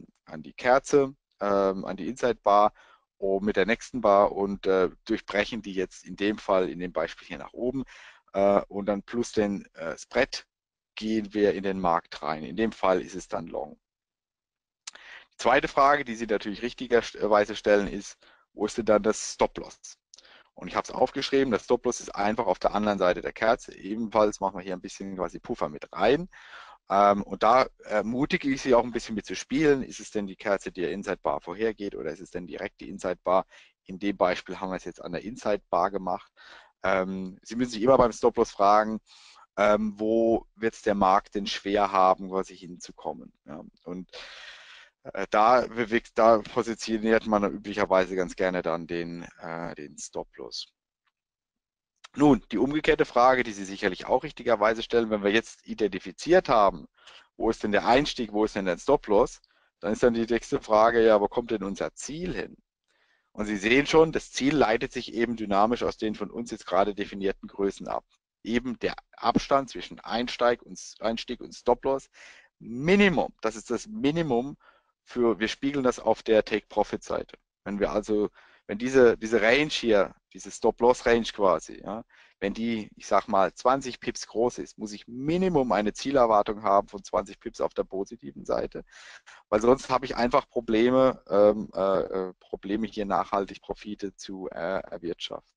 Kerze, an die Inside Bar mit der nächsten Bar und durchbrechen die jetzt in dem Fall, in dem Beispiel hier nach oben und dann plus den Spread gehen wir in den Markt rein. In dem Fall ist es dann Long. Die zweite Frage, die Sie natürlich richtigerweise stellen, ist, wo ist denn dann das Stop-Loss? Und ich habe es aufgeschrieben, das Stop-Loss ist einfach auf der anderen Seite der Kerze. Ebenfalls machen wir hier ein bisschen quasi Puffer mit rein. Und da ermutige ich Sie auch ein bisschen mit zu spielen. Ist es denn die Kerze, die der Inside Bar vorhergeht, oder ist es denn direkt die Inside Bar? In dem Beispiel haben wir es jetzt an der Inside Bar gemacht. Sie müssen sich immer beim Stop-Loss fragen, wo wird es der Markt denn schwer haben, quasi hinzukommen. Ja? Und da positioniert man üblicherweise ganz gerne dann den Stop-Loss. Nun, die umgekehrte Frage, die Sie sicherlich auch richtigerweise stellen, wenn wir jetzt identifiziert haben, wo ist denn der Einstieg, wo ist denn der Stop-Loss, dann ist dann die nächste Frage, ja, wo kommt denn unser Ziel hin? Und Sie sehen schon, das Ziel leitet sich eben dynamisch aus den von uns jetzt gerade definierten Größen ab. Eben der Abstand zwischen Einstieg und Stop-Loss Minimum. Das ist das Minimum wir spiegeln das auf der Take-Profit-Seite. Wenn wir also, wenn diese Range hier, diese Stop-Loss-Range quasi, ja, wenn die, ich sag mal, 20 Pips groß ist, muss ich Minimum eine Zielerwartung haben von 20 Pips auf der positiven Seite, weil sonst habe ich einfach Probleme hier nachhaltig Profite zu erwirtschaften.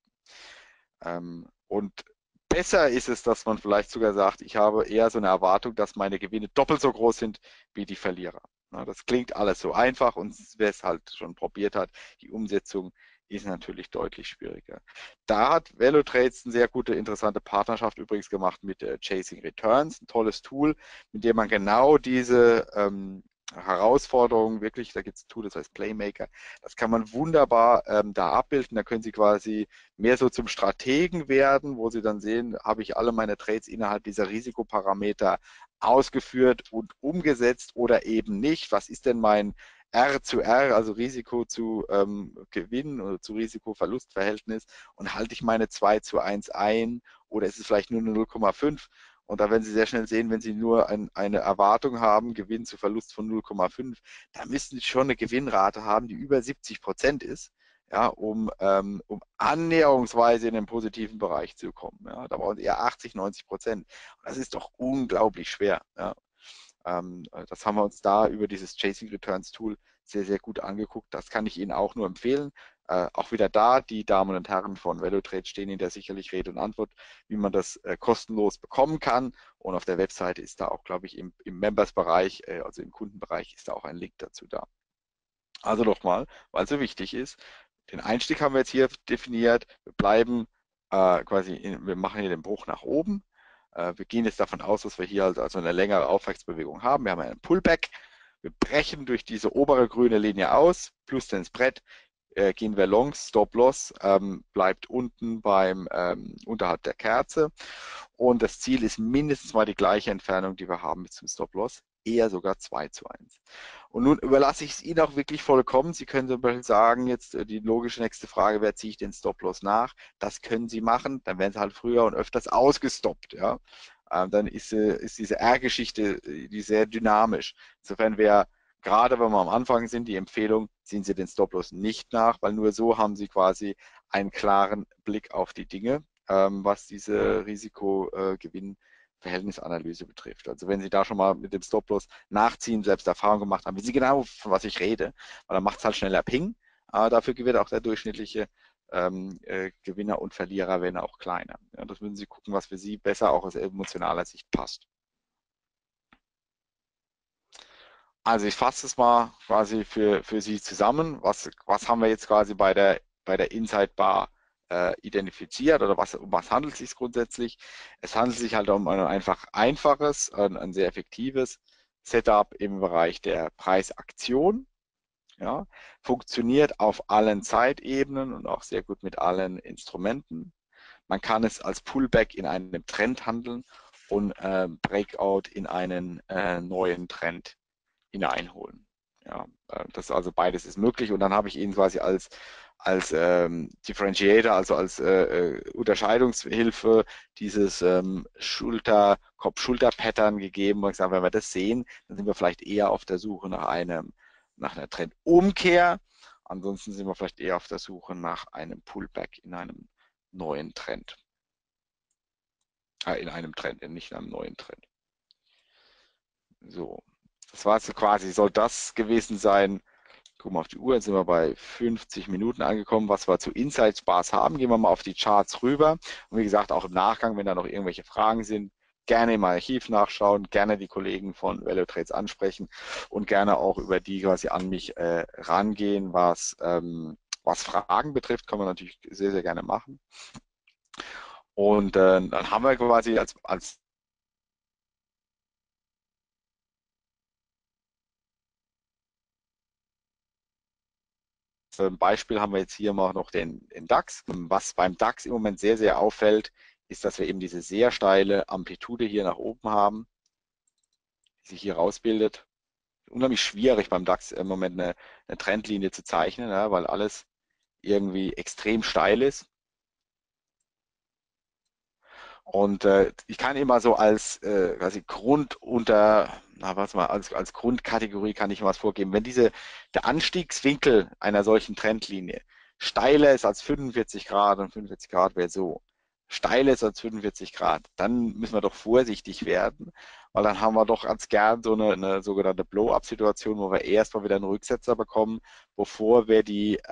Und besser ist es, dass man vielleicht sogar sagt, ich habe eher so eine Erwartung, dass meine Gewinne doppelt so groß sind wie die Verlierer. Ja, das klingt alles so einfach und wer es halt schon probiert hat, die Umsetzung ist natürlich deutlich schwieriger. Da hat VeloTrades eine sehr gute, interessante Partnerschaft übrigens gemacht mit Chasing Returns, ein tolles Tool, mit dem man genau diese Herausforderungen wirklich, da gibt es ein Tool, das heißt Playmaker, das kann man wunderbar da abbilden. Da können Sie quasi mehr so zum Strategen werden, wo Sie dann sehen, habe ich alle meine Trades innerhalb dieser Risikoparameter ausgeführt und umgesetzt oder eben nicht. Was ist denn mein R zu R, also Risiko zu Gewinn oder zu Risiko-Verlust-Verhältnis und halte ich meine 2 zu 1 ein oder ist es vielleicht nur eine 0,5? Und da werden Sie sehr schnell sehen, wenn Sie nur eine Erwartung haben, Gewinn zu Verlust von 0,5, da müssen Sie schon eine Gewinnrate haben, die über 70% ist, ja, um annäherungsweise in den positiven Bereich zu kommen. Ja. Da brauchen Sie eher 80, 90%. Und das ist doch unglaublich schwer. Ja. Das haben wir uns da über dieses Chasing Returns Tool sehr, sehr gut angeguckt. Das kann ich Ihnen auch nur empfehlen. Auch wieder da, die Damen und Herren von VeloTrade stehen Ihnen da sicherlich Rede und Antwort, wie man das kostenlos bekommen kann. Und auf der Webseite ist da auch, glaube ich, im Members-Bereich, also im Kundenbereich, ist da auch ein Link dazu da. Also nochmal, weil es so wichtig ist, den Einstieg haben wir jetzt hier definiert. Wir bleiben wir machen hier den Bruch nach oben. Wir gehen jetzt davon aus, dass wir hier also eine längere Aufwärtsbewegung haben. Wir haben einen Pullback. Wir brechen durch diese obere grüne Linie aus, plus den Spread. Gehen wir long, Stop Loss bleibt unten unterhalb der Kerze. Und das Ziel ist mindestens mal die gleiche Entfernung, die wir haben bis zum Stop Loss, eher sogar 2 zu 1. Und nun überlasse ich es Ihnen auch wirklich vollkommen. Sie können zum Beispiel sagen, jetzt die logische nächste Frage, wer ziehe ich den Stop-Loss nach? Das können Sie machen, dann werden Sie halt früher und öfters ausgestoppt. Ja? Dann ist diese R-Geschichte die sehr dynamisch. Insofern wäre, gerade wenn wir am Anfang sind, die Empfehlung, ziehen Sie den Stop-Loss nicht nach, weil nur so haben Sie quasi einen klaren Blick auf die Dinge, was diese Risikogewinn Verhältnisanalyse betrifft. Also wenn Sie da schon mal mit dem Stop-Loss nachziehen, selbst Erfahrung gemacht haben, wissen Sie genau, von was ich rede, weil dann macht es halt schneller Ping. Aber dafür wird auch der durchschnittliche Gewinner und Verlierer werden auch kleiner. Ja, das müssen Sie gucken, was für Sie besser auch aus emotionaler Sicht passt. Also ich fasse es mal quasi für Sie zusammen. Was haben wir jetzt quasi bei der Inside Bar identifiziert oder um was handelt es sich grundsätzlich? Es handelt sich halt um ein einfaches, ein sehr effektives Setup im Bereich der Preisaktion. Ja, funktioniert auf allen Zeitebenen und auch sehr gut mit allen Instrumenten. Man kann es als Pullback in einem Trend handeln und Breakout in einen neuen Trend hineinholen. Ja, das also beides ist möglich und dann habe ich Ihnen quasi als Differentiator, also als Unterscheidungshilfe dieses Kopf-Schulter-Pattern gegeben. Und ich sage, wenn wir das sehen, dann sind wir vielleicht eher auf der Suche nach einer Trendumkehr. Ansonsten sind wir vielleicht eher auf der Suche nach einem Pullback in einem neuen Trend. In einem Trend, nicht in einem neuen Trend. So, das war jetzt quasi, soll das gewesen sein. Gucken wir auf die Uhr, jetzt sind wir bei 50 Minuten angekommen, was wir zu Insights Bars haben. Gehen wir mal auf die Charts rüber. Und wie gesagt, auch im Nachgang, wenn da noch irgendwelche Fragen sind, gerne im Archiv nachschauen, gerne die Kollegen von VeloTrades ansprechen und gerne auch über die quasi an mich rangehen, was Fragen betrifft, kann man natürlich sehr, sehr gerne machen. Und dann haben wir quasi als Beispiel haben wir jetzt hier mal noch den DAX. Was beim DAX im Moment sehr, sehr auffällt, ist, dass wir eben diese sehr steile Amplitude hier nach oben haben, die sich hier rausbildet. Unheimlich schwierig beim DAX im Moment eine Trendlinie zu zeichnen, ja, weil alles irgendwie extrem steil ist. Und ich kann immer so als quasi na, was mal, als Grundkategorie kann ich mal was vorgeben. Wenn der Anstiegswinkel einer solchen Trendlinie steiler ist als 45 Grad und 45 Grad wäre so, steiler ist als 45 Grad, dann müssen wir doch vorsichtig werden, weil dann haben wir doch ganz gern so eine sogenannte Blow-up-Situation, wo wir erstmal wieder einen Rücksetzer bekommen, bevor wir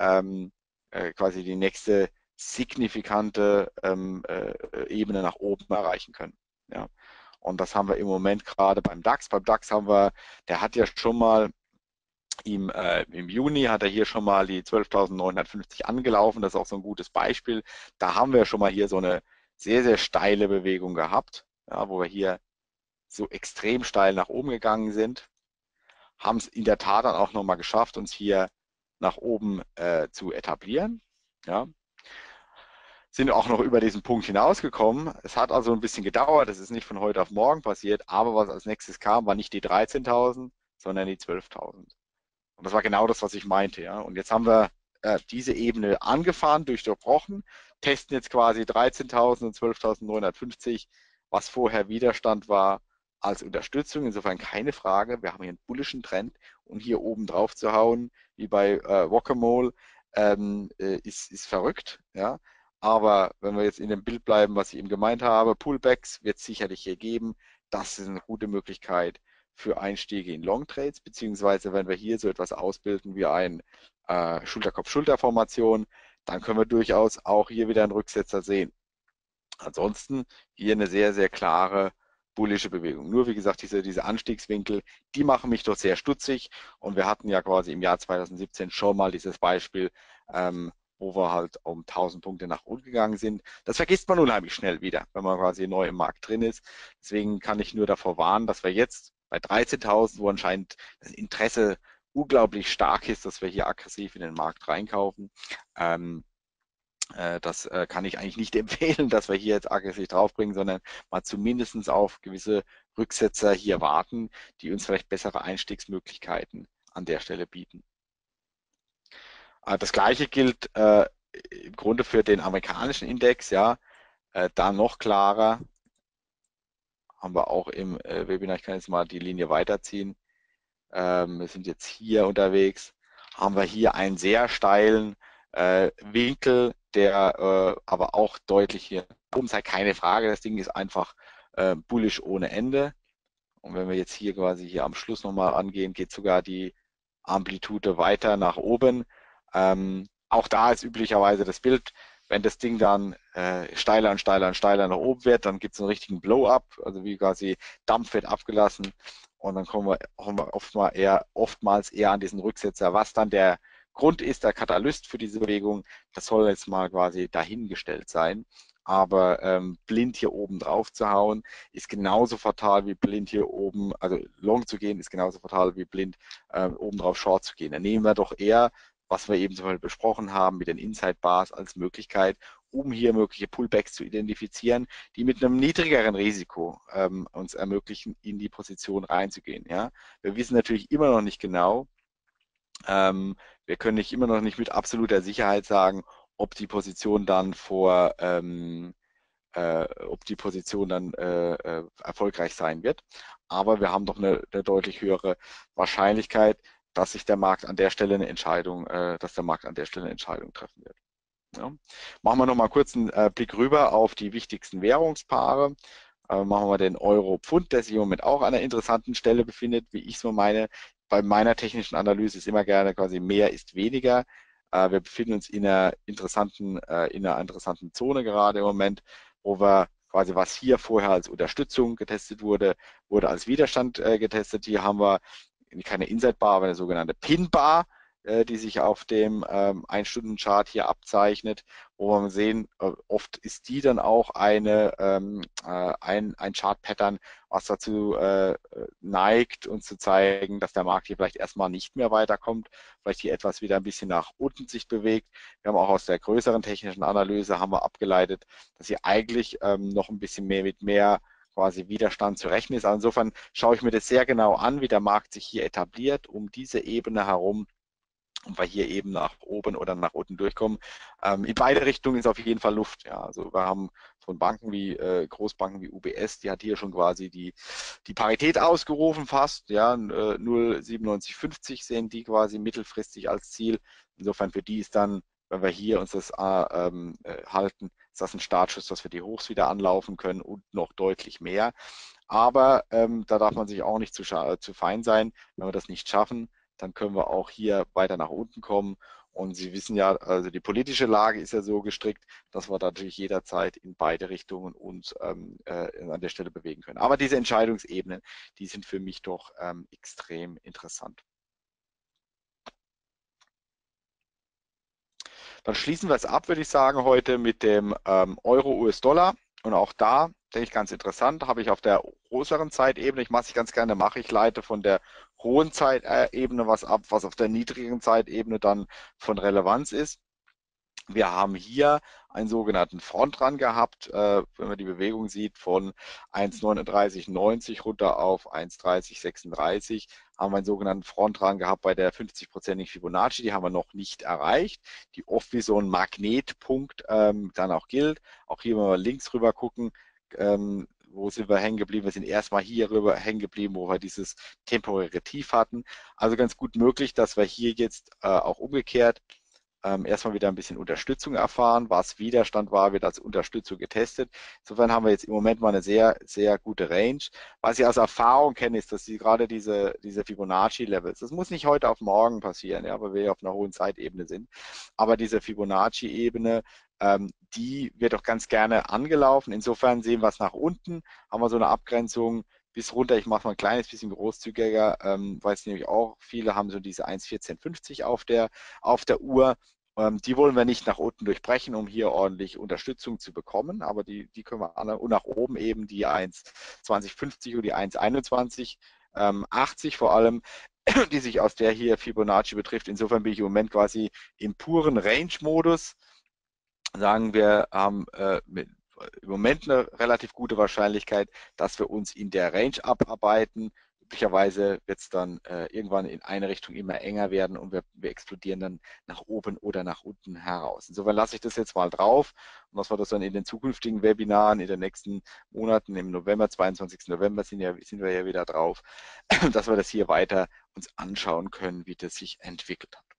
quasi die nächste signifikante Ebene nach oben erreichen können. Ja. Und das haben wir im Moment gerade beim DAX. Beim DAX haben wir, der hat ja schon mal im Juni hat er hier schon mal die 12.950 angelaufen. Das ist auch so ein gutes Beispiel. Da haben wir schon mal hier so eine sehr, sehr steile Bewegung gehabt, ja, wo wir hier so extrem steil nach oben gegangen sind. Haben es in der Tat dann auch nochmal geschafft, uns hier nach oben zu etablieren. Ja. Sind auch noch über diesen Punkt hinausgekommen. Es hat also ein bisschen gedauert, es ist nicht von heute auf morgen passiert, aber was als nächstes kam, war nicht die 13.000, sondern die 12.000. Und das war genau das, was ich meinte. Ja. Und jetzt haben wir diese Ebene angefahren, durchbrochen, testen jetzt quasi 13.000 und 12.950, was vorher Widerstand war, als Unterstützung. Insofern keine Frage. Wir haben hier einen bullischen Trend und hier oben drauf zu hauen, wie bei Whack-A-Mole, ist verrückt. Ja. Aber wenn wir jetzt in dem Bild bleiben, was ich eben gemeint habe, Pullbacks wird es sicherlich hier geben. Das ist eine gute Möglichkeit für Einstiege in Long Trades, beziehungsweise wenn wir hier so etwas ausbilden wie ein Schulterkopf-Schulter-Formation, dann können wir durchaus auch hier wieder einen Rücksetzer sehen. Ansonsten hier eine sehr, sehr klare bullische Bewegung. Nur wie gesagt, diese Anstiegswinkel, die machen mich doch sehr stutzig. Und wir hatten ja quasi im Jahr 2017 schon mal dieses Beispiel, wo wir halt um 1000 Punkte nach unten gegangen sind. Das vergisst man unheimlich schnell wieder, wenn man quasi neu im Markt drin ist. Deswegen kann ich nur davor warnen, dass wir jetzt bei 13.000, wo anscheinend das Interesse unglaublich stark ist, dass wir hier aggressiv in den Markt reinkaufen, das kann ich eigentlich nicht empfehlen, dass wir hier jetzt aggressiv draufbringen, sondern mal zumindest auf gewisse Rücksetzer hier warten, die uns vielleicht bessere Einstiegsmöglichkeiten an der Stelle bieten. Das gleiche gilt im Grunde für den amerikanischen Index, ja, da noch klarer, haben wir auch im Webinar, ich kann jetzt mal die Linie weiterziehen, wir sind jetzt hier unterwegs, haben wir hier einen sehr steilen Winkel, der aber auch deutlich hier oben sei, keine Frage, das Ding ist einfach bullisch ohne Ende. Und wenn wir jetzt hier quasi hier am Schluss nochmal angehen, geht sogar die Amplitude weiter nach oben. Auch da ist üblicherweise das Bild, wenn das Ding dann steiler und steiler und steiler nach oben wird, dann gibt es einen richtigen Blow-up, also wie quasi Dampf wird abgelassen und dann kommen wir oftmals eher an diesen Rücksetzer, was dann der Grund ist, der Katalyst für diese Bewegung. Das soll jetzt mal quasi dahingestellt sein. Aber blind hier oben drauf zu hauen, ist genauso fatal wie blind hier oben, also long zu gehen, ist genauso fatal wie blind oben drauf short zu gehen. Dann nehmen wir doch eher, was wir eben zum Beispiel besprochen haben, mit den Inside Bars als Möglichkeit, um hier mögliche Pullbacks zu identifizieren, die mit einem niedrigeren Risiko uns ermöglichen, in die Position reinzugehen. Ja? Wir wissen natürlich immer noch nicht genau, wir können nicht immer noch nicht mit absoluter Sicherheit sagen, ob die Position dann erfolgreich sein wird. Aber wir haben doch eine deutlich höhere Wahrscheinlichkeit, dass sich der Markt an der Stelle eine Entscheidung, treffen wird. Ja. Machen wir noch mal kurz einen Blick rüber auf die wichtigsten Währungspaare. Machen wir den Euro-Pfund, der sich im Moment auch an einer interessanten Stelle befindet, wie ich es so meine. Bei meiner technischen Analyse ist immer gerne quasi mehr ist weniger. Wir befinden uns in einer interessanten Zone gerade im Moment, wo wir quasi, was hier vorher als Unterstützung getestet wurde, wurde als Widerstand getestet. Hier haben wir keine Inside-Bar, aber eine sogenannte Pin-Bar, die sich auf dem 1-Stunden-Chart hier abzeichnet, wo wir sehen, oft ist die dann auch ein Chart-Pattern, was dazu neigt, uns zu zeigen, dass der Markt hier vielleicht erstmal nicht mehr weiterkommt, vielleicht hier etwas wieder ein bisschen nach unten sich bewegt. Wir haben auch aus der größeren technischen Analyse haben wir abgeleitet, dass hier eigentlich noch ein bisschen mehr mit mehr quasi Widerstand zu rechnen ist. Also insofern schaue ich mir das sehr genau an, wie der Markt sich hier etabliert, um diese Ebene herum. und wir hier eben nach oben oder nach unten durchkommen. In beide Richtungen ist auf jeden Fall Luft. Ja. Also wir haben von Banken wie Großbanken wie UBS, die hat hier schon quasi die Parität ausgerufen fast. Ja, 0,9750 sehen die quasi mittelfristig als Ziel. Insofern für die ist dann, wenn wir hier uns das halten, ist das ein Startschuss, dass wir die Hochs wieder anlaufen können und noch deutlich mehr. Aber da darf man sich auch nicht zu fein sein. Wenn wir das nicht schaffen, dann können wir auch hier weiter nach unten kommen. Und Sie wissen ja, also die politische Lage ist ja so gestrickt, dass wir natürlich jederzeit in beide Richtungen uns an der Stelle bewegen können. Aber diese Entscheidungsebenen, die sind für mich doch extrem interessant. Dann schließen wir es ab, würde ich sagen, heute mit dem Euro-US-Dollar. Und auch da denke ich ganz interessant, habe ich auf der größeren Zeitebene, was ich ganz gerne mache, ich leite von der hohen Zeitebene was ab, was auf der niedrigen Zeitebene dann von Relevanz ist. Wir haben hier einen sogenannten Front dran gehabt, wenn man die Bewegung sieht, von 1,3990 runter auf 1,3036, haben wir einen sogenannten Front dran gehabt bei der 50-prozentigen Fibonacci, die haben wir noch nicht erreicht, die oft wie so ein Magnetpunkt dann auch gilt. Auch hier, wenn wir links rüber gucken, wo sind wir hängen geblieben? Wir sind erstmal hier rüber hängen geblieben, wo wir dieses temporäre Tief hatten. Also ganz gut möglich, dass wir hier jetzt auch umgekehrt erstmal wieder ein bisschen Unterstützung erfahren. Was Widerstand war, wird als Unterstützung getestet. Insofern haben wir jetzt im Moment mal eine sehr, sehr gute Range. Was ich aus Erfahrung kenne, ist, dass gerade diese Fibonacci-Levels, das muss nicht heute auf morgen passieren, ja, weil wir ja auf einer hohen Zeitebene sind, aber diese Fibonacci-Ebene, die wird auch ganz gerne angelaufen. Insofern sehen wir es nach unten, haben wir so eine Abgrenzung bis runter. Ich mache mal ein kleines bisschen großzügiger, weil es nämlich auch viele haben so diese 1,1450 auf der Uhr. Die wollen wir nicht nach unten durchbrechen, um hier ordentlich Unterstützung zu bekommen, aber die können wir alle, und nach oben eben die 1,2050 und die 1,2180 vor allem, die sich aus der hier Fibonacci betrifft. Insofern bin ich im Moment quasi im puren Range-Modus. Sagen wir, haben im Moment eine relativ gute Wahrscheinlichkeit, dass wir uns in der Range abarbeiten. Üblicherweise wird es dann irgendwann in eine Richtung immer enger werden und wir explodieren dann nach oben oder nach unten heraus. Insofern lasse ich das jetzt mal drauf und dass wir das dann in den zukünftigen Webinaren in den nächsten Monaten, im November, 22. November sind wir ja wieder drauf, dass wir das hier weiter uns anschauen können, wie das sich entwickelt hat.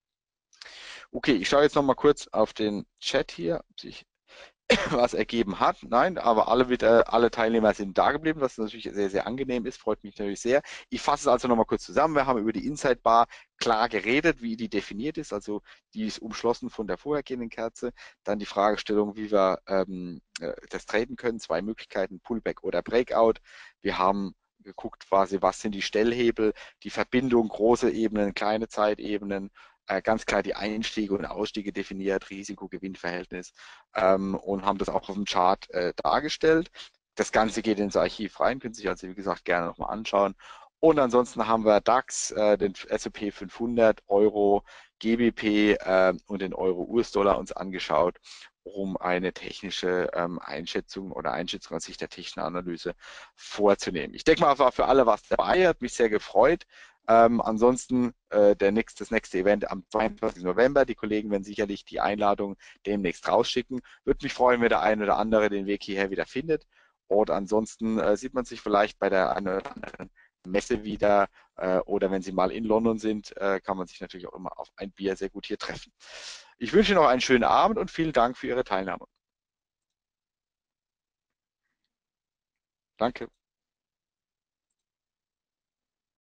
Okay, ich schaue jetzt noch mal kurz auf den Chat hier, ob sich was ergeben hat. Nein, aber alle Teilnehmer sind da geblieben, was natürlich sehr, sehr angenehm ist, freut mich natürlich sehr. Ich fasse es also nochmal kurz zusammen. Wir haben über die Inside Bar klar geredet, wie die definiert ist, also die ist umschlossen von der vorhergehenden Kerze. Dann die Fragestellung, wie wir das traden können, zwei Möglichkeiten, Pullback oder Breakout. Wir haben geguckt quasi, was sind die Stellhebel, die Verbindung, große Ebenen, kleine Zeitebenen, ganz klar die Einstiege und Ausstiege definiert, Risiko-Gewinn-Verhältnis und haben das auch auf dem Chart dargestellt. Das Ganze geht ins Archiv rein, können Sie sich also wie gesagt gerne nochmal anschauen. Und ansonsten haben wir DAX, den S&P 500, Euro, GBP und den Euro-US-Dollar uns angeschaut, um eine technische Einschätzung oder Einschätzung aus Sicht der technischen Analyse vorzunehmen. Ich denke mal, es war für alle was dabei, hat mich sehr gefreut. Ansonsten das nächste Event am 22. November. Die Kollegen werden sicherlich die Einladung demnächst rausschicken. Würde mich freuen, wenn der eine oder andere den Weg hierher wieder findet. Und ansonsten sieht man sich vielleicht bei der einen oder anderen Messe wieder oder wenn Sie mal in London sind, kann man sich natürlich auch immer auf ein Bier sehr gut hier treffen. Ich wünsche Ihnen noch einen schönen Abend und vielen Dank für Ihre Teilnahme. Danke.